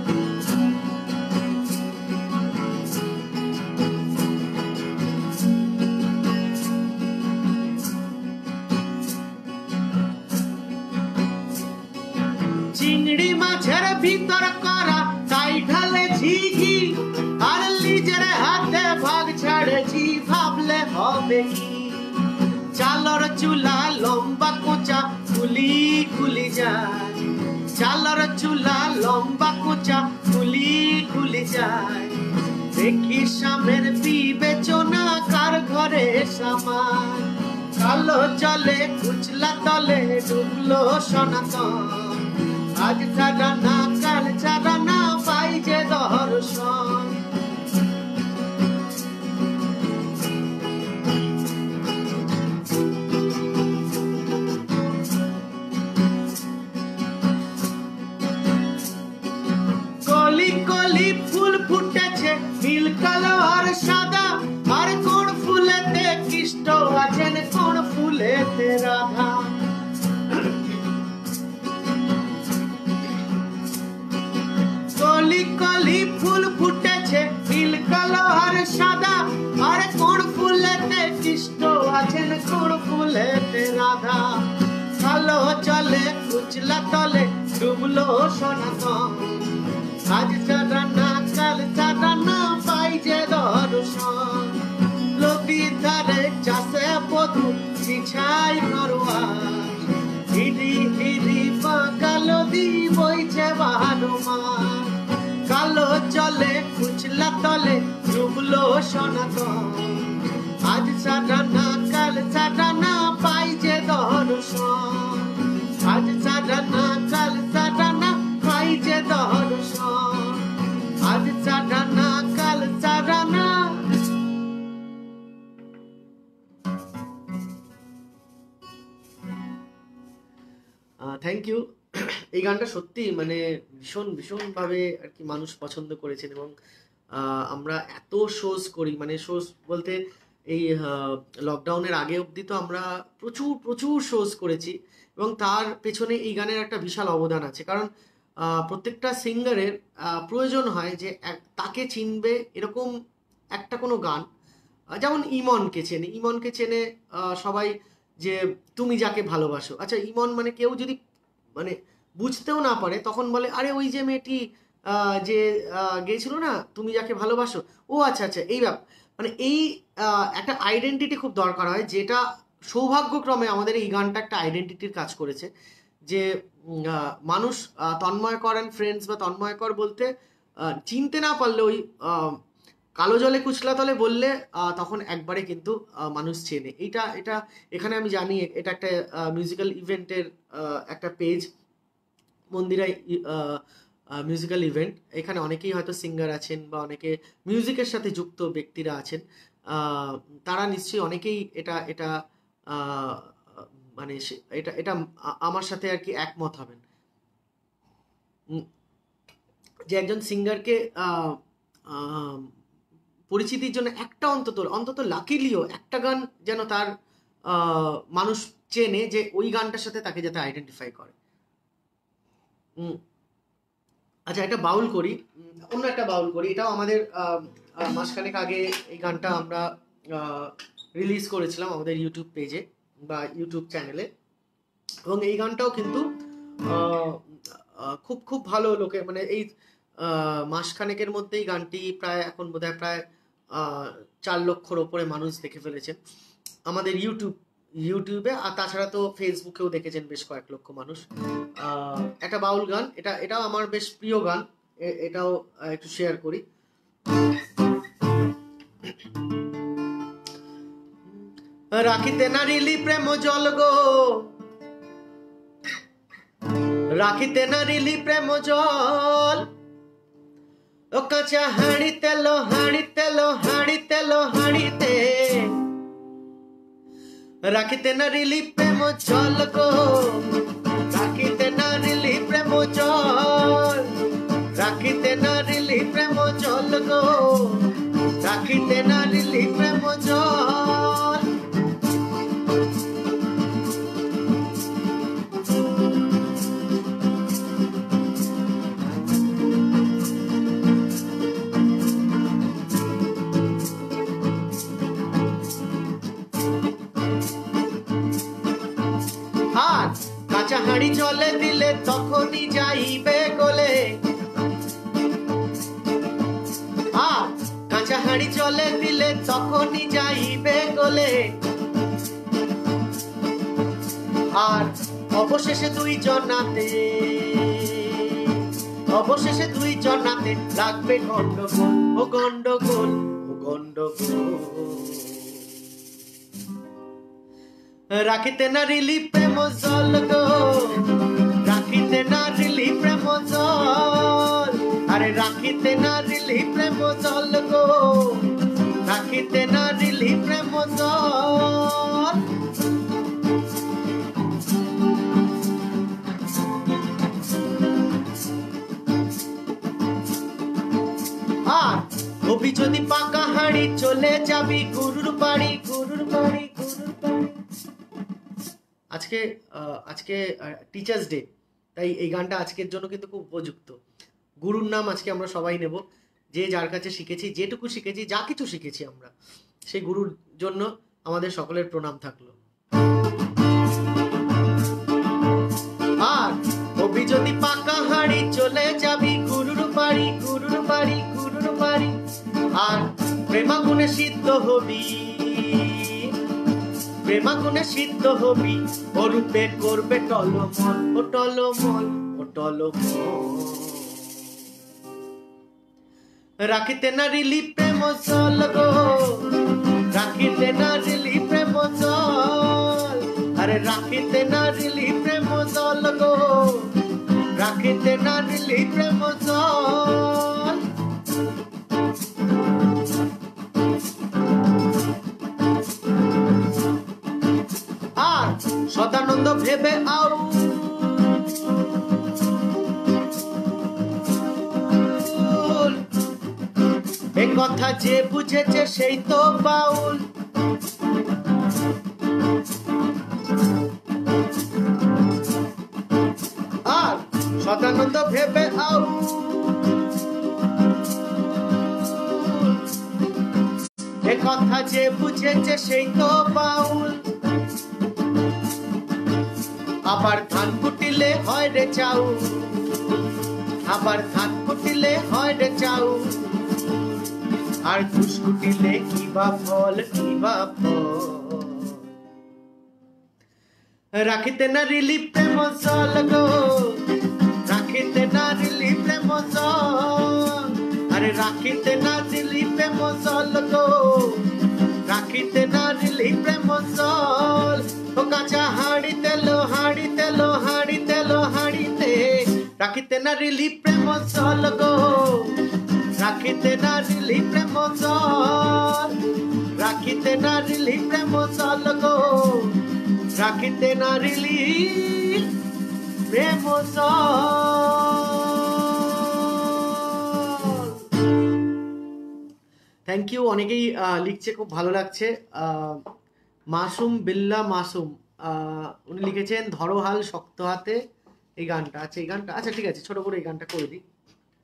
চিংড়ি মাছের ভিতর করা তাই ঢালে ঝিঝি, আর নিজের হাতে ভাগ ছাড়েছি ভাবলে হবে কি। চালর চুলা লম্বা কোচা কুলি কুলি যায়, চালর চুলা লম্বা কোচা কুলি কুলি যায়। দেখি সামের বিবেচনা কার ঘরে সামান, কালো জলে কুচলা তলে ডুবলো সনাতন, আজ ছাড়া না কাল ছাড়া না পাই যে দর্শন। ফুলেতে রাধা। কলি কলি ফুল ফুটেছে নীল কালো আর সাদা, আর কোন ফুলেতে কৃষ্ণ আছেন কোন ফুলেতে রাধা। কালো জলে কুচলা তলে ডুবলো সনাতন, আজ ছাড়া না কাল ছাড়া না পাই যে দর্শন। নদীর ধারে চাষে বধু বিছাই ঘরোয়ার, হিরি হিরি বাঁকা নদী বইছে বারো মাস। কালো জলে কুচলা তলে ডুবলো সনাতন, আজ ছাড়া না কাল ছাড়া না পাই যে দর্শন। আজ ছাড়া না কাল ছাড়া না পাই যে দর্শন, আজ ছাড়া না কাল ছাড়া না। Thank you. এই গানটা সত্যি মানে ভীষণ ভীষণ ভাবে আর কি মানুষ পছন্দ করেছেন, এবং আমরা এত শোজ করি, মানে শোজ বলতে এই লকডাউনের আগে অবধি তো আমরা প্রচুর প্রচুর শোজ করেছি, এবং তার পেছনে এই গানের একটা বিশাল অবদান আছে। কারণ প্রত্যেকটা সিঙ্গারের প্রয়োজন হয় যে তাকে চিনবে এরকম একটা কোনো গান, যেমন ইমনকে চেনে, ইমনকে চেনে সবাই যে তুমি যাকে ভালোবাসো। আচ্ছা, ইমন মানে কেউ যদি মানে বুঝতেও না পারে তখন বলে আরে ওই যে মেয়েটি যে গেছিল না তুমি যাকে ভালোবাসো, ও আচ্ছা আচ্ছা এই ব্যাপার। মানে এই একটা আইডেন্টিটি খুব দরকার হয়, যেটা সৌভাগ্যক্রমে আমাদের এই গানটা একটা আইডেন্টিটির কাজ করেছে। যে মানুষ তন্ময়কর অ্যান্ড ফ্রেন্ডস বা তন্ময়কর বলতে চিনতে না পারলে ওই কালো জলে কুচলা তলে বললে তখন একবারে কিন্তু মানুষ চেনে। এইটা এটা এখানে আমি জানি এটা একটা মিউজিক্যাল ইভেন্টের একটা পেজ, মন্দিরাই মিউজিক্যাল ইভেন্ট। এখানে অনেকেই হয়তো সিঙ্গার আছেন বা অনেকে মিউজিকের সাথে যুক্ত ব্যক্তিরা আছেন, তারা নিশ্চয়ই অনেকেই এটা এটা মানে এটা এটা আমার সাথে আর কি একমত হবেন যে একজন সিঙ্গারকে পরিচিতির জন্য একটা অন্তত অন্তত লাকিলিও একটা গান যেন তার মানুষ চেনে, যে ওই গানটার সাথে তাকে যাতে আইডেন্টিফাই করে। আচ্ছা, একটা বাউল করি, অন্য একটা বাউল করি। এটাও আমাদের মাসখানেক আগে এই গানটা আমরা রিলিজ করেছিলাম আমাদের ইউটিউব পেজে বা ইউটিউব চ্যানেলে, এবং এই গানটাও কিন্তু খুব খুব ভালো লোকে মানে এই মাসখানেকের মধ্যে এই গানটি প্রায় এখন বোধহয় প্রায় চার লক্ষর ওপরে মানুষ দেখে ফেলেছেন আমাদের ইউটিউব ইউটিউবে, আর তাছাড়া তো ফেসবুকেও দেখেছেন বেশ কয়েক লক্ষ মানুষ। একটা বাউল গান, এটা এটাও আমার বেশ প্রিয় গান, এটাও একটু শেয়ার করি। রাখিতে নারিলি প্রেম জল গো, রাখিতে নারিলি প্রেম জল, ও কাঁচা হাঁড়িতে লো হাঁড়িতে লো হাঁড়িতে লো হাঁড়িতে, রাখিতে নারিলি প্রেম জল গো, রাখিতে নারিলি প্রেম জল, রাখিতে নারিলি প্রেম জল গো, রাখিতে নারিলি প্রেম জল। কাঁচা হাঁড়ি জলে দিলে তখনই যাইবে গলে, আর কাঁচা হাঁড়ি জলে দিলে তখনই যাইবে গলে, আর অবশেষে দুই জনাতে অবশেষে দুই জনাতে লাগবে গন্ডগোল, ও গন্ডগোল ও গন্ডগোল। রাখিতে নারিলি প্রেম জল গো, রাখিতে নারিলি প্রেম জল, আরে রাখিতে নারিলি প্রেম জল গো, রাখিতে নারিলি প্রেম জল। আর কবি যদি পাকা হাঁড়ি চলে যাবি গুরুর বাড়ি, গুরুর বাড়ি গুরুর বাড়ি। আজকে আহ, আজকে টিচার্স ডে, তাই এই গানটা আজকের জন্য কিন্তু খুব উপযুক্ত। গুরুর নাম আজকে আমরা সবাই নেব, যে যার কাছে শিখেছি, যেটুকু শিখেছি, যা কিছু শিখেছি আমরা, সেই গুরুর জন্য আমাদের সকলের প্রণাম থাকলো। আর কবি যদি পাকা হাড়ি চলে যাবি গুরুর বাড়ি, গুরুর বাড়ি, গুরুর বাড়ি, আর প্রেমাগুণে সিদ্ধ হবি, প্রেমাগুণে সিদ্ধ হবি, ও রূপে করবে টলমল, ও টলমল, ও টলমল। রাখিতে নারিলি প্রেম জল গো, রাখিতে নারিলি প্রেম জল, আরে রাখিতে নারিলি প্রেম জল গো, রাখিতে নারিলি প্রেম জল। আর সদানন্দ ভেবে আউ, এ কথা যে বুঝেছে সেই তো বাউল। আর সদানন্দ ভেবে আউ, এ কথা যে বুঝেছে সেই তো বাউল। আবার ধান কুটিলে হয় রে চাউ, আবার ধান কুটিলে হয় রে চাউ, আর ঘুষ কুটিলে কি বা ফল, কি বা ফল। রাখিতে নারিলি প্রেম জল গো, রাখিতে নারিলি প্রেম জল, আরে রাখিতে নারিলি প্রেম জল গো, রাখিতে নারিলি প্রেম জল। ও কাঁচা হাড়িতে লো, হাড়িতে লো, হাড়িতে লো, হাড়িতে, রাখিতে নারিলি প্রেম জল গো, রাখিতে নারিলি প্রেম জল, রাখিতে নারিলি প্রেম জল গো, রাখিতে নারিলি প্রেম জল। Thank you. অনেকেই লিখছে, খুব ভালো লাগছে। মাসুম বিল্লা মাসুম উনি লিখেছেন ধরো হাল শক্ত হাতে, এই গানটা। আচ্ছা এই গানটা, আচ্ছা ঠিক আছে, ছোট করে এই গানটা করে দিই।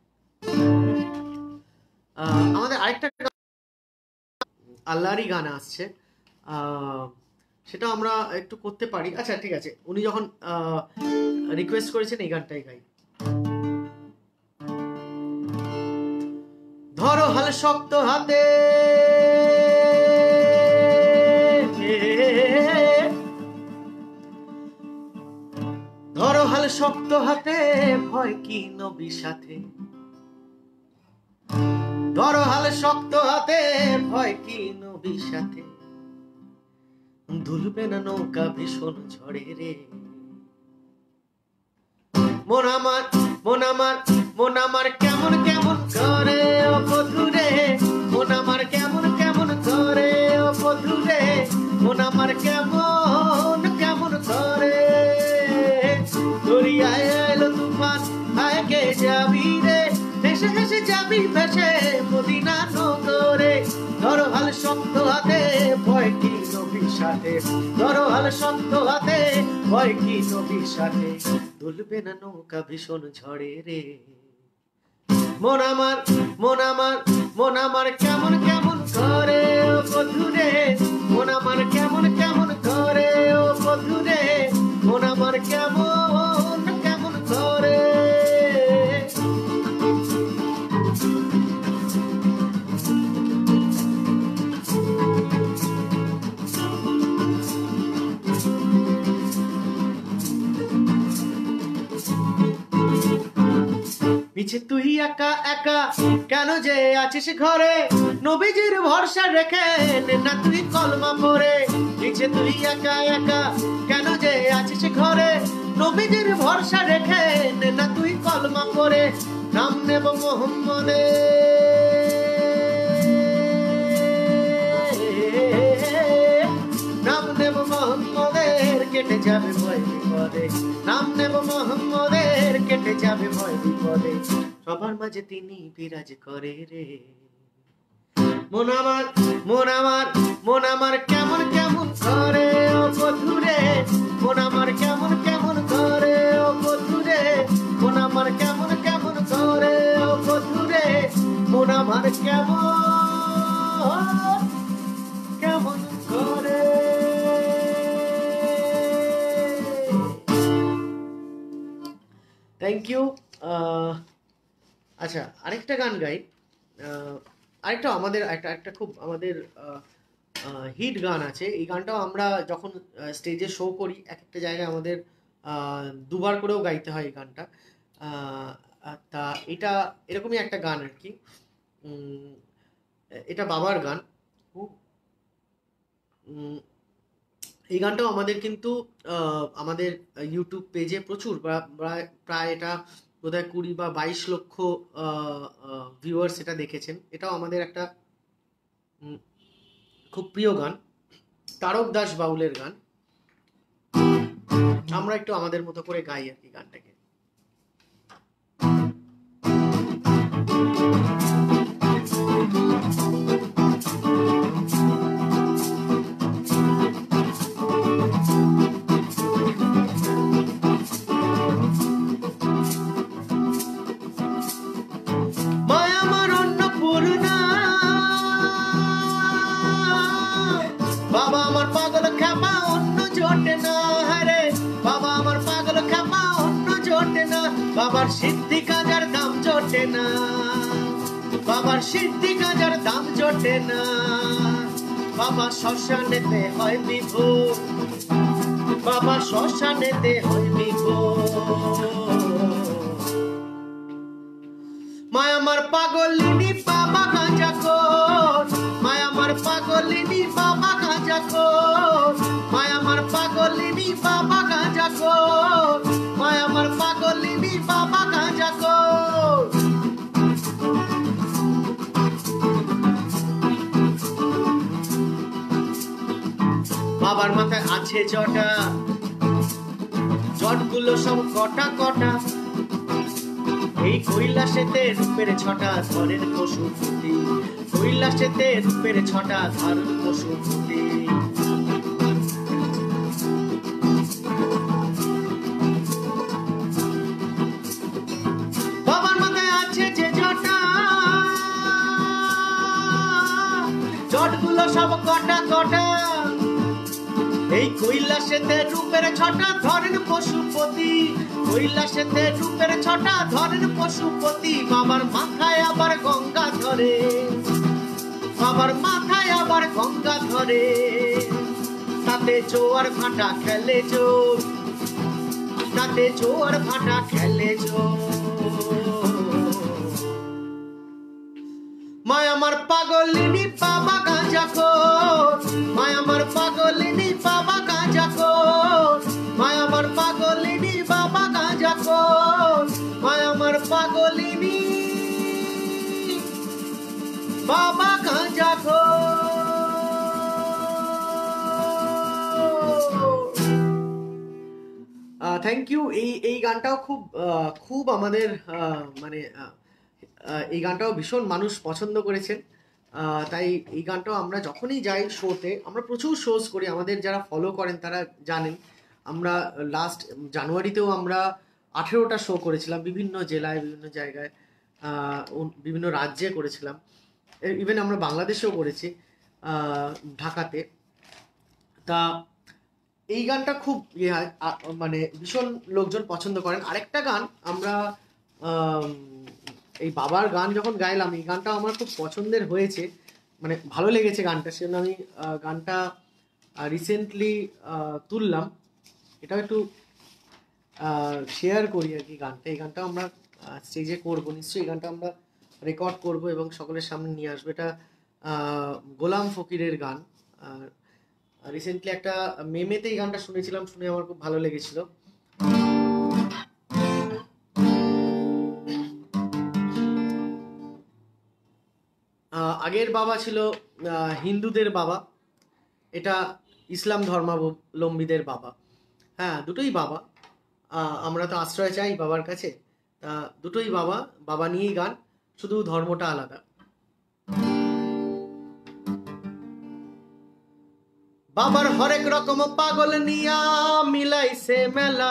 আমাদের আরেকটা আল্লাহরই গান আসছে, সেটা আমরা একটু করতে পারি। আচ্ছা ঠিক আছে, উনি যখন রিকোয়েস্ট করেছেন এই গানটাই গাই। ধরো হাল শক্ত হাতে, ধরো হাল শক্ত হাতে, ভয় কি নবী সাথে, ধরো হাল শক্ত হাতে, ভয় কি নবী সাথে, দুলবে না নৌকা ভীষণ ঝড়ে রে। মন আমার, মন আমার, মন আমার কেমন কেমন করে ও বধুরে, মন আমার কেমন কেমন করে ও বধুরে, মন আমার কেমন কেমন করে। দরিয়ায় এলো তুফান, আগে যাবি রে, হেসে হেসে যাবি ভেসে মদিনা নগরে। ধরো হাল শক্ত হাতে, ভয় কি নবীর সাথে, ধরো হাল শক্ত হাতে, ভয় কি নবীর সাথে, দুলবে না নৌকা ভীষণ ঝড়ে রে। মন আমার, মন আমার, মন আমার কেমন কেমন করে ও বধুরে, মন আমার কেমন কেমন করে ও বধুরে, মন আমার কেমন কেমন করে। পিছে তুই একা একা কেন যে আছিস ঘরে, নবীজির ভরসা রেখে নে না তুই কলমা পড়ে। পিছে তুই একা একা কেন যে আছিস ঘরে, নবীজির ভরসা রেখে নে না তুই কলমা পড়ে। নাম নেব মোহাম্মদে, নাম নেব মোহাম্মদের, কেটে যাবে ভয় বিপদে, নাম নেব মোহাম্মদের, কেটে যাবে ভয় বিপদে। সবার মাঝে তিনি বিরাজ করে রে। মন আমার, মন আমার, মন আমার কেমন কেমন করে ও বধুরে, মন থ্যাংক ইউ। আচ্ছা, আরেকটা গান গাই। আহ, আরেকটা আমাদের একটা একটা খুব আমাদের হিট গান আছে। এই গানটাও আমরা যখন স্টেজে শো করি এক একটা জায়গায় আমাদের আহ, দুবার করেও গাইতে হয় এই গানটা। আহ, আহ, তা এটা এরকমই একটা গান আর কি। উম, এটা বাবার গান। উম, এই গানটাও আমাদের কিন্তু আহ, আমাদের ইউটিউব পেজে প্রচুর প্রা- প্রায় প্রায় এটা বোধহয় কুড়ি বা বাইশ লক্ষ ভিউয়ার্স এটা দেখেছেন। এটাও আমাদের একটা উম, খুব প্রিয় গান, তারক দাস বাউলের গান। আমরা একটু আমাদের মতো করে গাই আর কি গানটাকে। মায়া আমার অন্নপূর্ণা, বাবা আমার পাগল খাপা অন্য জোটে না। হরে বাবা আমার পাগল খাপা অন্য জোটে না। বাবার সিদ্ধি কাজার দাম জোটে না। বাবার সিদ্ধি কাজার দাম জোটে না। বাবা শ্মশানেতে হয় বিভোর। বাবা শ্মশানেতে হয় বিভোর। মায় আমার পাগলিনী বাবা গাঁজা খোর। মায় আমার পাগলিনী বাবা গাঁজা খোর। মায় আমার পাগলিনী বাবা গাঁজা খোর। মায় আমার পাগলিনী বাবা গাঁজা খোর। বাবার মাথায় আছে জটা, জটগুলো সব কটা কটা। এই কৈলাসেতে রূপের ছটা ধরেন পশুপতি। কৈলাসেতে রূপের ছটা ধরেন পশুপতি। বাবার মাথায় আছে যে জটা, জটগুলো সব কটা কটা। এই কৈলাসেতে রূপের ছটা ধরেন পশুপতি। কৈলাসেতে রূপের ছটা ধরেন পশুপতি। বাবার মাথায় আবার গঙ্গা ধরে। বাবার মাথায় আবার গঙ্গা ধরে। তাতে জোয়ার ভাটা খেলে জোর। তাতে জোয়ার ভাটা খেলে জোর। মায় আমার পাগলিনী বাবা গাঁজা খোর। মায় আমার পাগলিনী বাবা গাঁজা খোর। মায় আমার পাগলিনী বাবা গাঁজা খোর। মায় আমার পাগলিনী বাবা গাঁজা খোর। Thank you. এই এই গানটাও খুব আহ, খুব আমাদের আহ, মানে আহ, আহ, এই গানটাও ভীষণ মানুষ পছন্দ করেছেন। আহ, তাই এই গানটাও আমরা যখনই যাই শোতে, আমরা প্রচুর শোজ করি। আমাদের যারা ফলো করেন তারা জানেন আমরা লাস্ট জানুয়ারিতেও আমরা আঠেরোটা শো করেছিলাম বিভিন্ন জেলায়, বিভিন্ন জায়গায়, আহ, ও- বিভিন্ন রাজ্যে করেছিলাম। ইভেন আমরা বাংলাদেশেও করেছি, আহ, ঢাকাতে। তা এই গানটা খুব ইয়ে হয়, আ- মানে ভীষণ লোকজন পছন্দ করেন। আরেকটা গান আমরা আম, এই বাবার গান যখন গাইলাম, এই গানটা আমার খুব পছন্দের হয়েছে, মানে ভালো লেগেছে গানটা, সেজন্য আমি আহ, গানটা রিসেন্টলি তুললাম। এটাও একটু শেয়ার করি আর কি গানটা। এই গানটা আমরা স্টেজে করবো নিশ্চয়ই। এই গানটা আমরা রেকর্ড করব এবং সকলের সামনে নিয়ে আসবো। এটা আহ, গোলাম ফকিরের গান। রিসেন্টলি একটা মেমেতে এই গানটা শুনেছিলাম, শুনে আমার খুব ভালো লেগেছিল। আহ, আগের বাবা ছিল আহ, হিন্দুদের বাবা, এটা ইসলাম ধর্মাবলম্বীদের বাবা। হ্যাঁ, দুটোই বাবা। আহ, আমরা তো আশ্রয় চাই বাবার কাছে। তা দুটোই বাবা, বাবা নিয়েই গান, শুধু ধর্মটা আলাদা। বাবার হরেক রকম পাগল নিয়া মিলাইছে মেলা।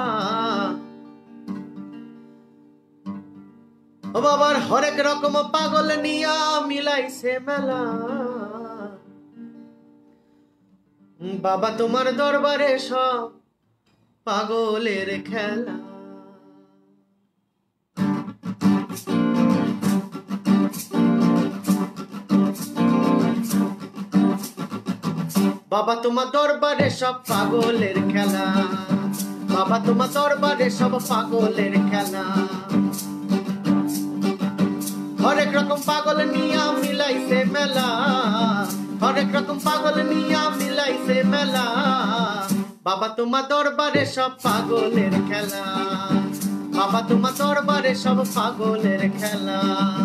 ও বাবার হরেক রকম পাগল নিয়া মিলাইছে মেলা। বাবা তোমার দরবারে সব পাগলের খেলা। বাবা তোমার দরবারে সব পাগলের খেলা, বাবা তোমার দরবারে সব পাগলের খেলা। হরেক রকম পাগল নিয়া মিলাইছে মেলা, হরেক রকম পাগল নিয়া মিলাইছে মেলা। বাবা তোমার দরবারে সব পাগলের খেলা, বাবা তোমার দরবারে সব পাগলের খেলা।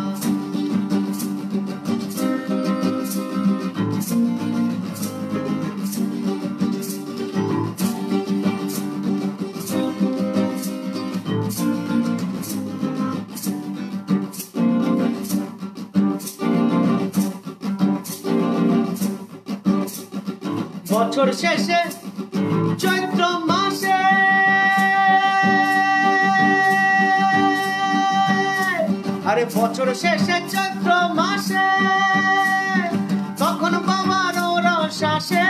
বছর শেষে চৈত্র মাসে আরে বছর শেষে চৈত্র মাসে তখন বাবার রস আসে।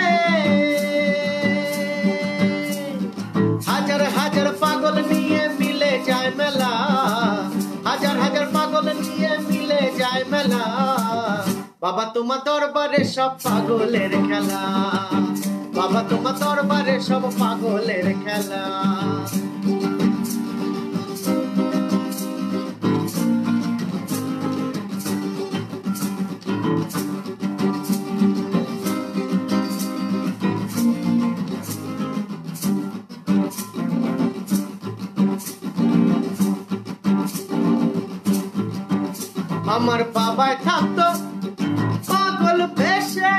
হাজার হাজার পাগল নিয়ে মিলে যায় মেলা, হাজার হাজার পাগল নিয়ে মিলে যায় মেলা। বাবা তোমার দরবারে সব পাগলের খেলা, বাবা তোমার দরবারে সব পাগলের খেলা। আমার বাবায় থাকতো পাগল বেশে,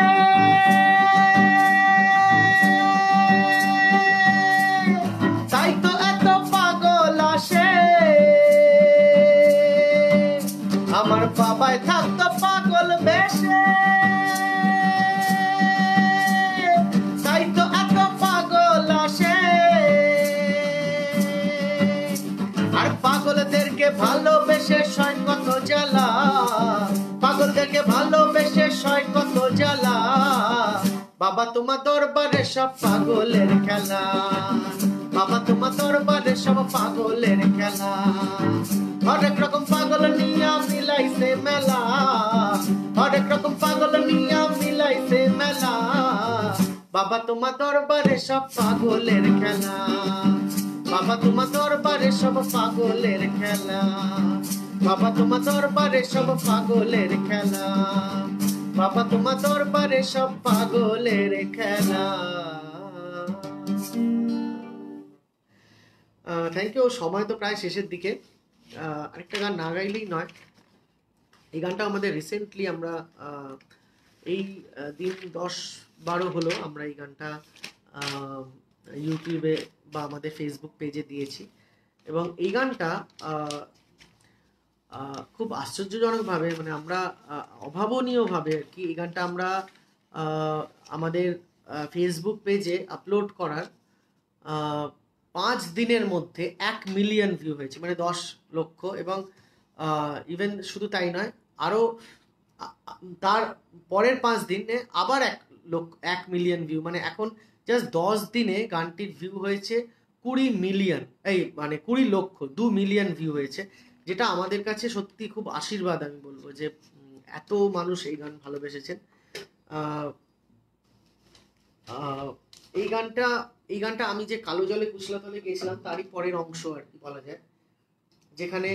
তাই তো এত পাগল আসে। আমার বাবায় থাকতো পাগল বেশে, তাই তো এত পাগল আসে। আর পাগলদেরকে ভালোবেসে সয় কত জ্বালা, পাগলদেরকে ভালোবেসে সয় কত জ্বালা। বাবা তোমার দরবারে সব পাগলের খেলা, বাবা তোমার দরবারে সব পাগলের খেলা। হরেক রকম পাগল নিয়া মিলাইছে মেলা, হরেক রকম পাগল নিয়া মিলাইছে মেলা। বাবা তোমার দরবারে সব পাগলের খেলা, বাবা তোমার দরবারে সব পাগলের খেলা, বাবা তোমার দরবারে সব পাগলের খেলা, বাবা তোমার দরবারে সব পাগলের খেলা। Thank you. সময় তো প্রায় শেষের দিকে, আরেকটা গান না গাইলেই নয়। এই গানটা আমাদের রিসেন্টলি আমরা এই দিন দশ বারো হলো আমরা এই গানটা ইউটিউবে বা আমাদের ফেসবুক পেজে দিয়েছি। এবং এই গানটা খুব আশ্চর্যজনকভাবে, মানে আমরা অভাবনীয়ভাবে আর কি, এই গানটা আমরা আমাদের ফেসবুক পেজে আপলোড করার পাঁচ দিনের মধ্যে এক মিলিয়ন ভিউ হয়েছে, মানে দশ লক্ষ। এবং ইভেন শুধু তাই নয়, আরও তার পরের পাঁচ দিনে আবার এক লক্ষ এক মিলিয়ন ভিউ, মানে এখন জাস্ট দশ দিনে গানটির ভিউ হয়েছে কুড়ি মিলিয়ন, এই মানে কুড়ি লক্ষ, দু মিলিয়ন ভিউ হয়েছে, যেটা আমাদের কাছে সত্যি খুব আশীর্বাদ। আমি বলবো যে এত মানুষ এই গান ভালোবেসেছেন। এই গানটা এই গানটা আমি যে কালো জলে কুশলা তলে গেছিলাম তারই পরের অংশ আর কি বলা যায়, যেখানে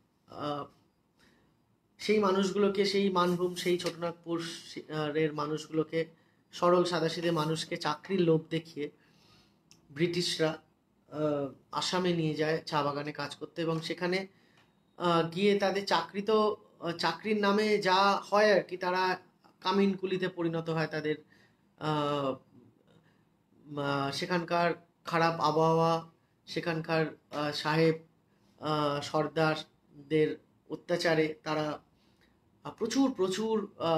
সেই মানুষগুলোকে, সেই মানভূম, সেই ছোটনাগপুর এর মানুষগুলোকে, সরল সাদাসিধে মানুষকে চাকরির লোভ দেখিয়ে ব্রিটিশরা আসামে নিয়ে যায় চা বাগানে কাজ করতে। এবং সেখানে গিয়ে তাদের চাকরি তো চাকরির নামে যা হয় আর কি, তারা কামিনকুলিতে পরিণত হয়। তাদের সেখানকার খারাপ আবহাওয়া, সেখানকার সাহেব সর্দারদের অত্যাচারে তারা প্রচুর প্রচুর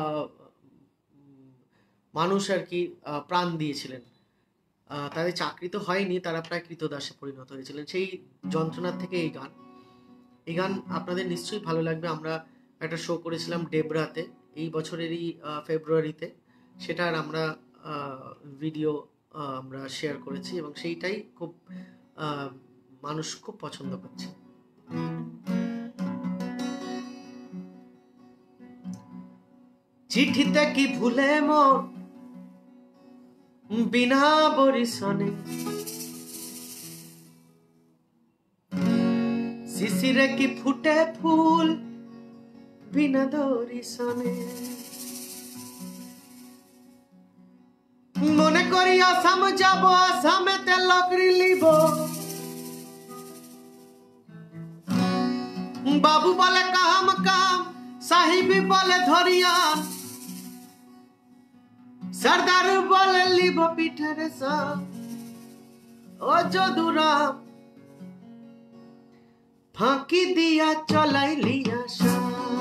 মানুষ আর কি প্রাণ দিয়েছিলেন। তাদের চাকরি তো হয়নি, তারা প্রায় কৃতদাসে পরিণত হয়েছিলেন। সেই যন্ত্রণার থেকে এই গান এই গান আপনাদের নিশ্চয়ই ভালো লাগবে। আমরা একটা শো করেছিলাম ডেবরাতে এই বছরেরই ফেব্রুয়ারিতে, সেটার আমরা ভিডিও আমরা শেয়ার করেছি এবং সেইটাই খুব মানুষ খুব পছন্দ করছে। চিঠিতে কি ভুলে মোর বিনা বরিশনে শিশিরে কি ফুটে ফুল বিনা দরিশনে মনে করি আসাম যাব আসামেতে লকড়ি লিব বাবু বলে কাম কাম সাহিবি বলে ধরিয়ান সরদার বলে লিব পিঠের সাম ও যদুরাম ফাঁকি দিয়া চলাইলি আশা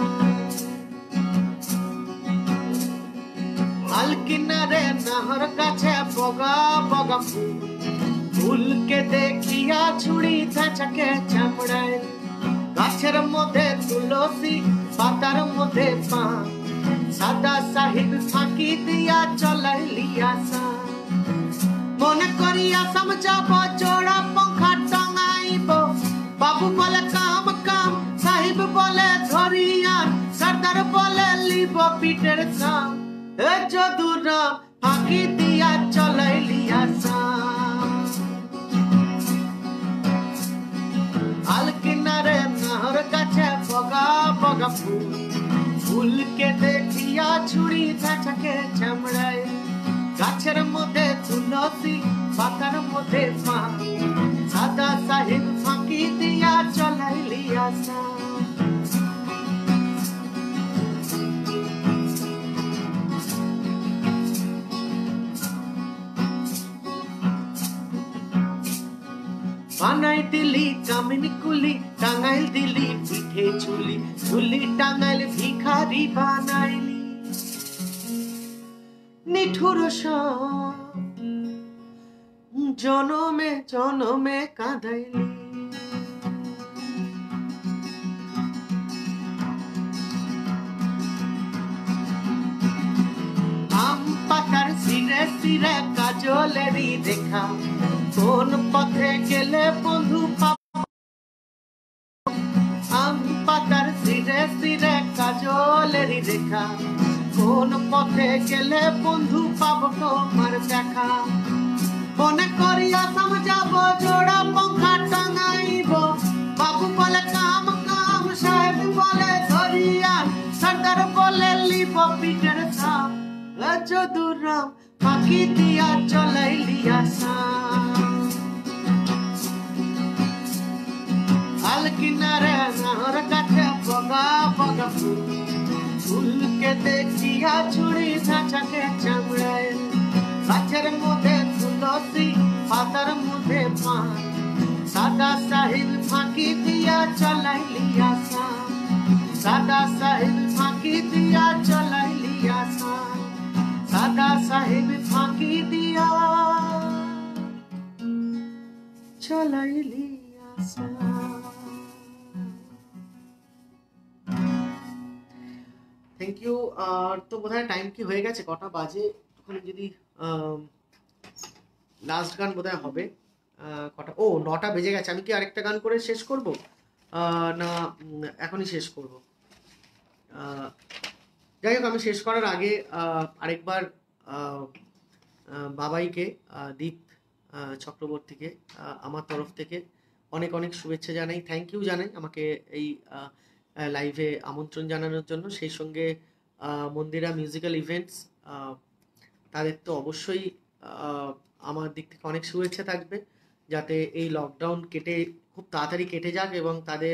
আল কিনারে নাহর কাছে বগা বগা ফুল ফুলকে দেখিয়া ছুড়ি ধাঁচাকে চামড়ায় গাছের মধ্যে তুলসী পাতার মধ্যে পান সাদা সাহিব ফাঁকি দিয়া চলাইলি আশা মনে করি আসাম যাব জোড়া পঙ্খা টাঙাইব বাবু বলে কাম কাম সাহিব বলে ধরিয়ান সরদার বলে লিব পিঠের সাম এ যদুরাম ফাঁকি দিয়া চলাইলি আশা আল কিনারে নাহর কাছে বগা বগা ফুল ফুলকে দেখিয়া ছুরি ধাঁচাকে চামড়ায় গাছের মধ্যে তুলসী পাতার মধ্যে পান সাদা সাহিব ফাঁকি দিয়া চলাইলি আশা বানাই দিলি কামিনী কুলি টাঙ্গাইল দিলি পিঠে চুলি চুলি টাঙ্গাইল ভিখারি বানাইলি নিঠুর জনমে জনমে কাঁদাইলি আম পাতার সিরে সিরে কাজলেরই দেখা কোন পথে গেলে বন্ধু পাবো আম পাতার সিরে সিরে কাজলেরই দেখা কোন পথে গেলে বন্ধু পাবো তোমার দেখা মনে করি আসাম যাব জোড়া পঙ্খা টাঙাইব বাবু বলে কাম কাম সাহেব বলে ধরিয়ান সরদার বলে লিব পিঠের সাম যদুরাম ফাঁকি দিয়া চলাইলি আশা আল কিনারে নাহর কাছে বগা বগা ফুল ফুলকে দেখিয়া ছুরি ধাঁচাকে চামড়ায় গাছের মধ্যে তুলসী পাতার মধ্যে পান সাদা সাহিব ফাঁকি দিয়া চলাইলি আশা সাদা সাহিব ফাঁকি দিয়া চলাইলি আশা সাদা সাহিব ফাঁকি দিয়া চলাইলি আশা থ্যাংক ইউ তো বোধহয় টাইম কি হয়ে গেছে কটা বাজে তখন যদি লাস্ট গান বোধহয় হবে কটা ও নটা বেজে গেছে আমি কি আরেকটা গান করে শেষ করব না এখনই শেষ করব যাই হোক আমি শেষ করার আগে আরেকবার বাবাইকে দীপ চক্রবর্তীকে আমার তরফ থেকে অনেক অনেক শুভেচ্ছা জানাই থ্যাংক ইউ জানাই আমাকে এই লাইভে আমন্ত্রণ জানানোর জন্য সেই সঙ্গে মন্দিরা মিউজিক্যাল ইভেন্টস তাদের তো অবশ্যই আমার দিক থেকে অনেক শুভেচ্ছা থাকবে যাতে এই লকডাউন কেটে খুব তাড়াতাড়ি কেটে যাক এবং তাদের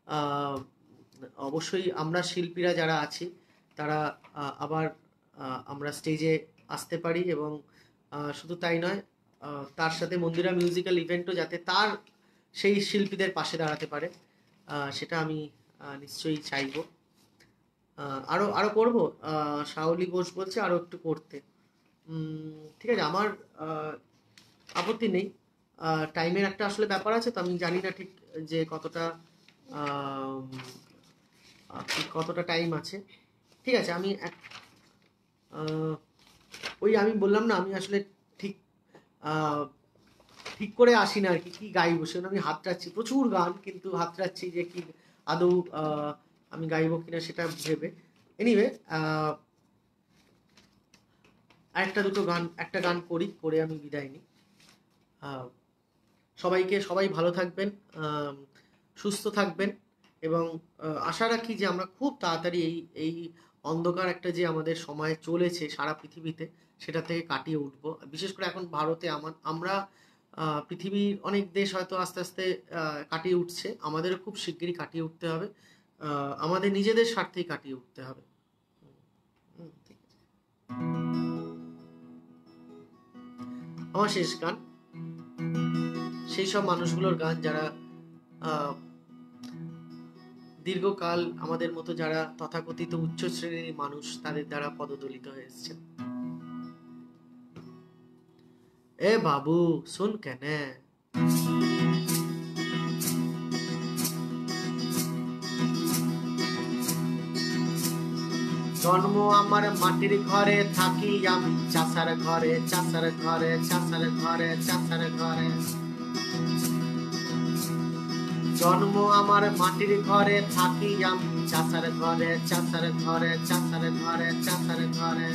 অবশ্যই আমরা শিল্পীরা যারা আছি তারা আবার আমরা স্টেজে আসতে পারি এবং শুধু তাই নয় তার সাথে মন্দিরা মিউজিক্যাল ইভেন্টও যাতে তার সেই শিল্পীদের পাশে দাঁড়াতে পারে সেটা আমি নিশ্চয়ই চাইব আরও আরও করবো শাওলি ঘোষ বলছে আরও একটু করতে ঠিক আছে আমার আপত্তি নেই টাইমের একটা আসলে ব্যাপার আছে তো আমি জানি না ঠিক যে কতটা কতটা টাইম আছে ঠিক আছে আমি এক ওই আমি বললাম না আমি আসলে ঠিক ঠিক করে আসি না আর কি কী গাইবো সেজন্য আমি হাতড়াচ্ছি প্রচুর গান কিন্তু হাতড়াচ্ছি যে কি আদৌ আমি গাইবো কিনা সেটা ভেবে এনিওয়ে আরেকটা দুটো গান একটা গান করি, করে আমি বিদায় নিই। আহ, সবাইকে সবাই ভালো থাকবেন, আম, সুস্থ থাকবেন, এবং আহ, আশা রাখি যে আমরা খুব তাড়াতাড়ি এই এই অন্ধকার একটা যে আমাদের সময় চলেছে সারা পৃথিবীতে, সেটা থেকে কাটিয়ে উঠব। বিশেষ করে এখন ভারতে আমার আমরা আহ, পৃথিবীর অনেক দেশ হয়তো আস্তে আস্তে আহ, কাটিয়ে উঠছে, আমাদেরও খুব শিগগিরই কাটিয়ে উঠতে হবে। আহ, আমাদের নিজেদের স্বার্থেই কাটিয়ে উঠতে হবে। হুম, ঠিক আছে। আমার শেষ গান সেই সব মানুষগুলোর গান যারা আহ, দীর্ঘকাল আমাদের মতো যারা তথাকথিত উচ্চ শ্রেণীর মানুষ তাদের দ্বারা পদদলিত হয়ে এসছেন। এ বাবু শুন কেনে, জন্ম আমার মাটির ঘরে, থাকি আমি চাষার ঘরে, চাষার ঘরে, চাষার ঘরে, চাষার ঘরে। জন্ম আমার মাটির ঘরে, থাকি আমি চাষার ঘরে, চাষার ঘরে, চাষার ঘরে, চাষার ঘরে।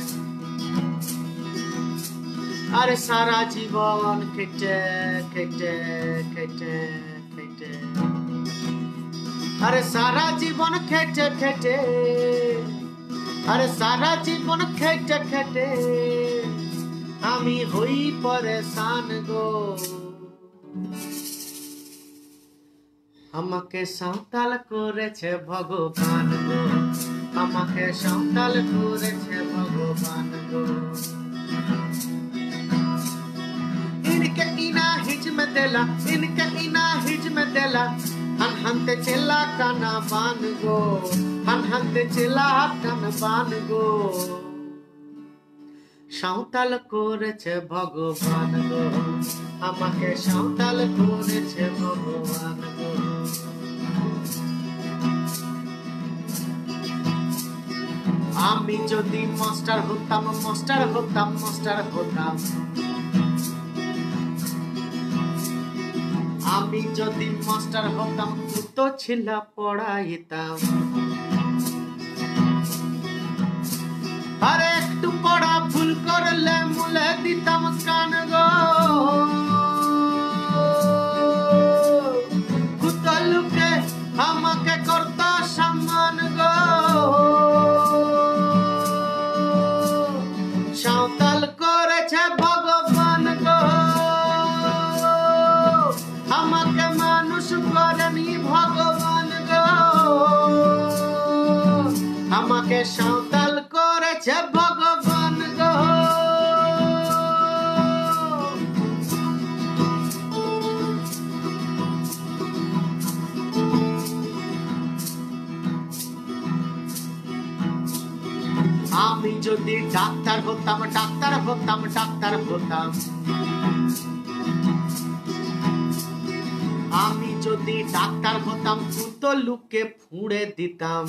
আরে সারা জীবন খেটে খেটে খেটে খেটে, আরে সারা জীবন খেটে খেটে, আরে সারা জীবন খেটে খেটে আমি হই পরেশান গো। আমাকে সাঁওতাল করেছে ভগবান গো, আমাকে সাঁওতাল করেছে ভগবান গো। इनके इना हिज में देला, इनके इना हिज में देला, हन हनते चला काना बान गो, हन हनते चला काना बान गो। সাঁওতাল করেছে ভগবান গো, আমাকে সাঁওতাল করেছে ভগবান গো। আমি যদি মাস্টার হতাম, মাস্টার হতাম, মাস্টার হতাম, আমি যদি মাস্টার হতাম কত ছেলা পড়াইতাম। আরে একটু পড়া ভুল করলে মুলে দিতাম কান গো, কত লোকে আমাকে করত সম্মান গো। সাঁওতাল করেছে ভগবান গো, আমাকে মানুষ করেনি ভগবান গো, আমাকে সাঁওতাল করেছে ভগবান গো। আমি যদি ডাক্তার হতাম, ডাক্তার হতাম, ডাক্তার হতাম, আমি যদি ডাক্তার হতাম কত লোককে ফুঁড়ে দিতাম।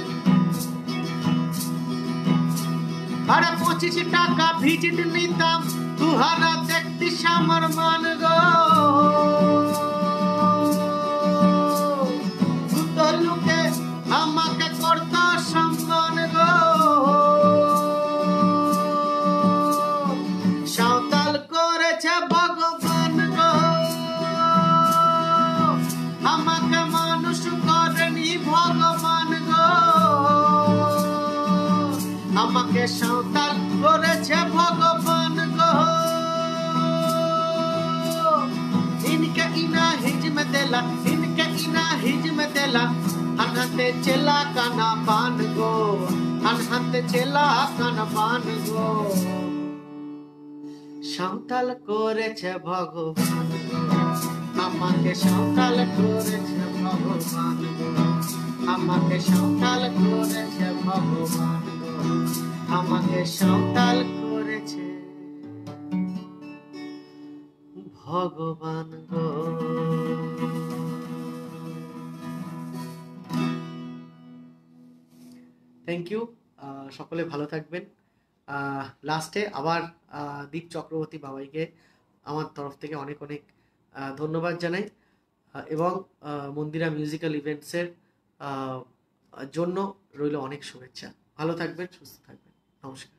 আরে পঁচিশ টাকা ভিজিট নিতাম, তুহারা দেখতিস আমার মান গো। কত লোকে আমাকে করত সম্মান গো। সাঁওতাল করেছে ভগবান গো, আমাকে মানুষ করেনি ভগবান গো, আমাকে সাঁওতাল করেছে ভগবান গো। इनके इना हिज में देला, इनके इना हिज में देला, हनहते चला काना बान गो, हनहते चला काना बान गो। সাঁওতাল করেছে ভগবান গো, আমাকে সাঁওতাল করেছে ভগবান গো, আমাকে সাঁওতাল করেছে ভগবান গো, আমাকে সাঁওতাল করেছে ভগবান গো। থ্যাংক ইউ, সকলে ভালো থাকবেন। লাস্টে আবার দীপ চক্রবর্তী বাবাইকে আমার তরফ থেকে অনেক অনেক ধন্যবাদ জানাই, এবং মন্দিরা মিউজিক্যাল ইভেন্টসের জন্য রইল অনেক শুভেচ্ছা। ভালো থাকবেন, সুস্থ থাকবেন, নমস্কার।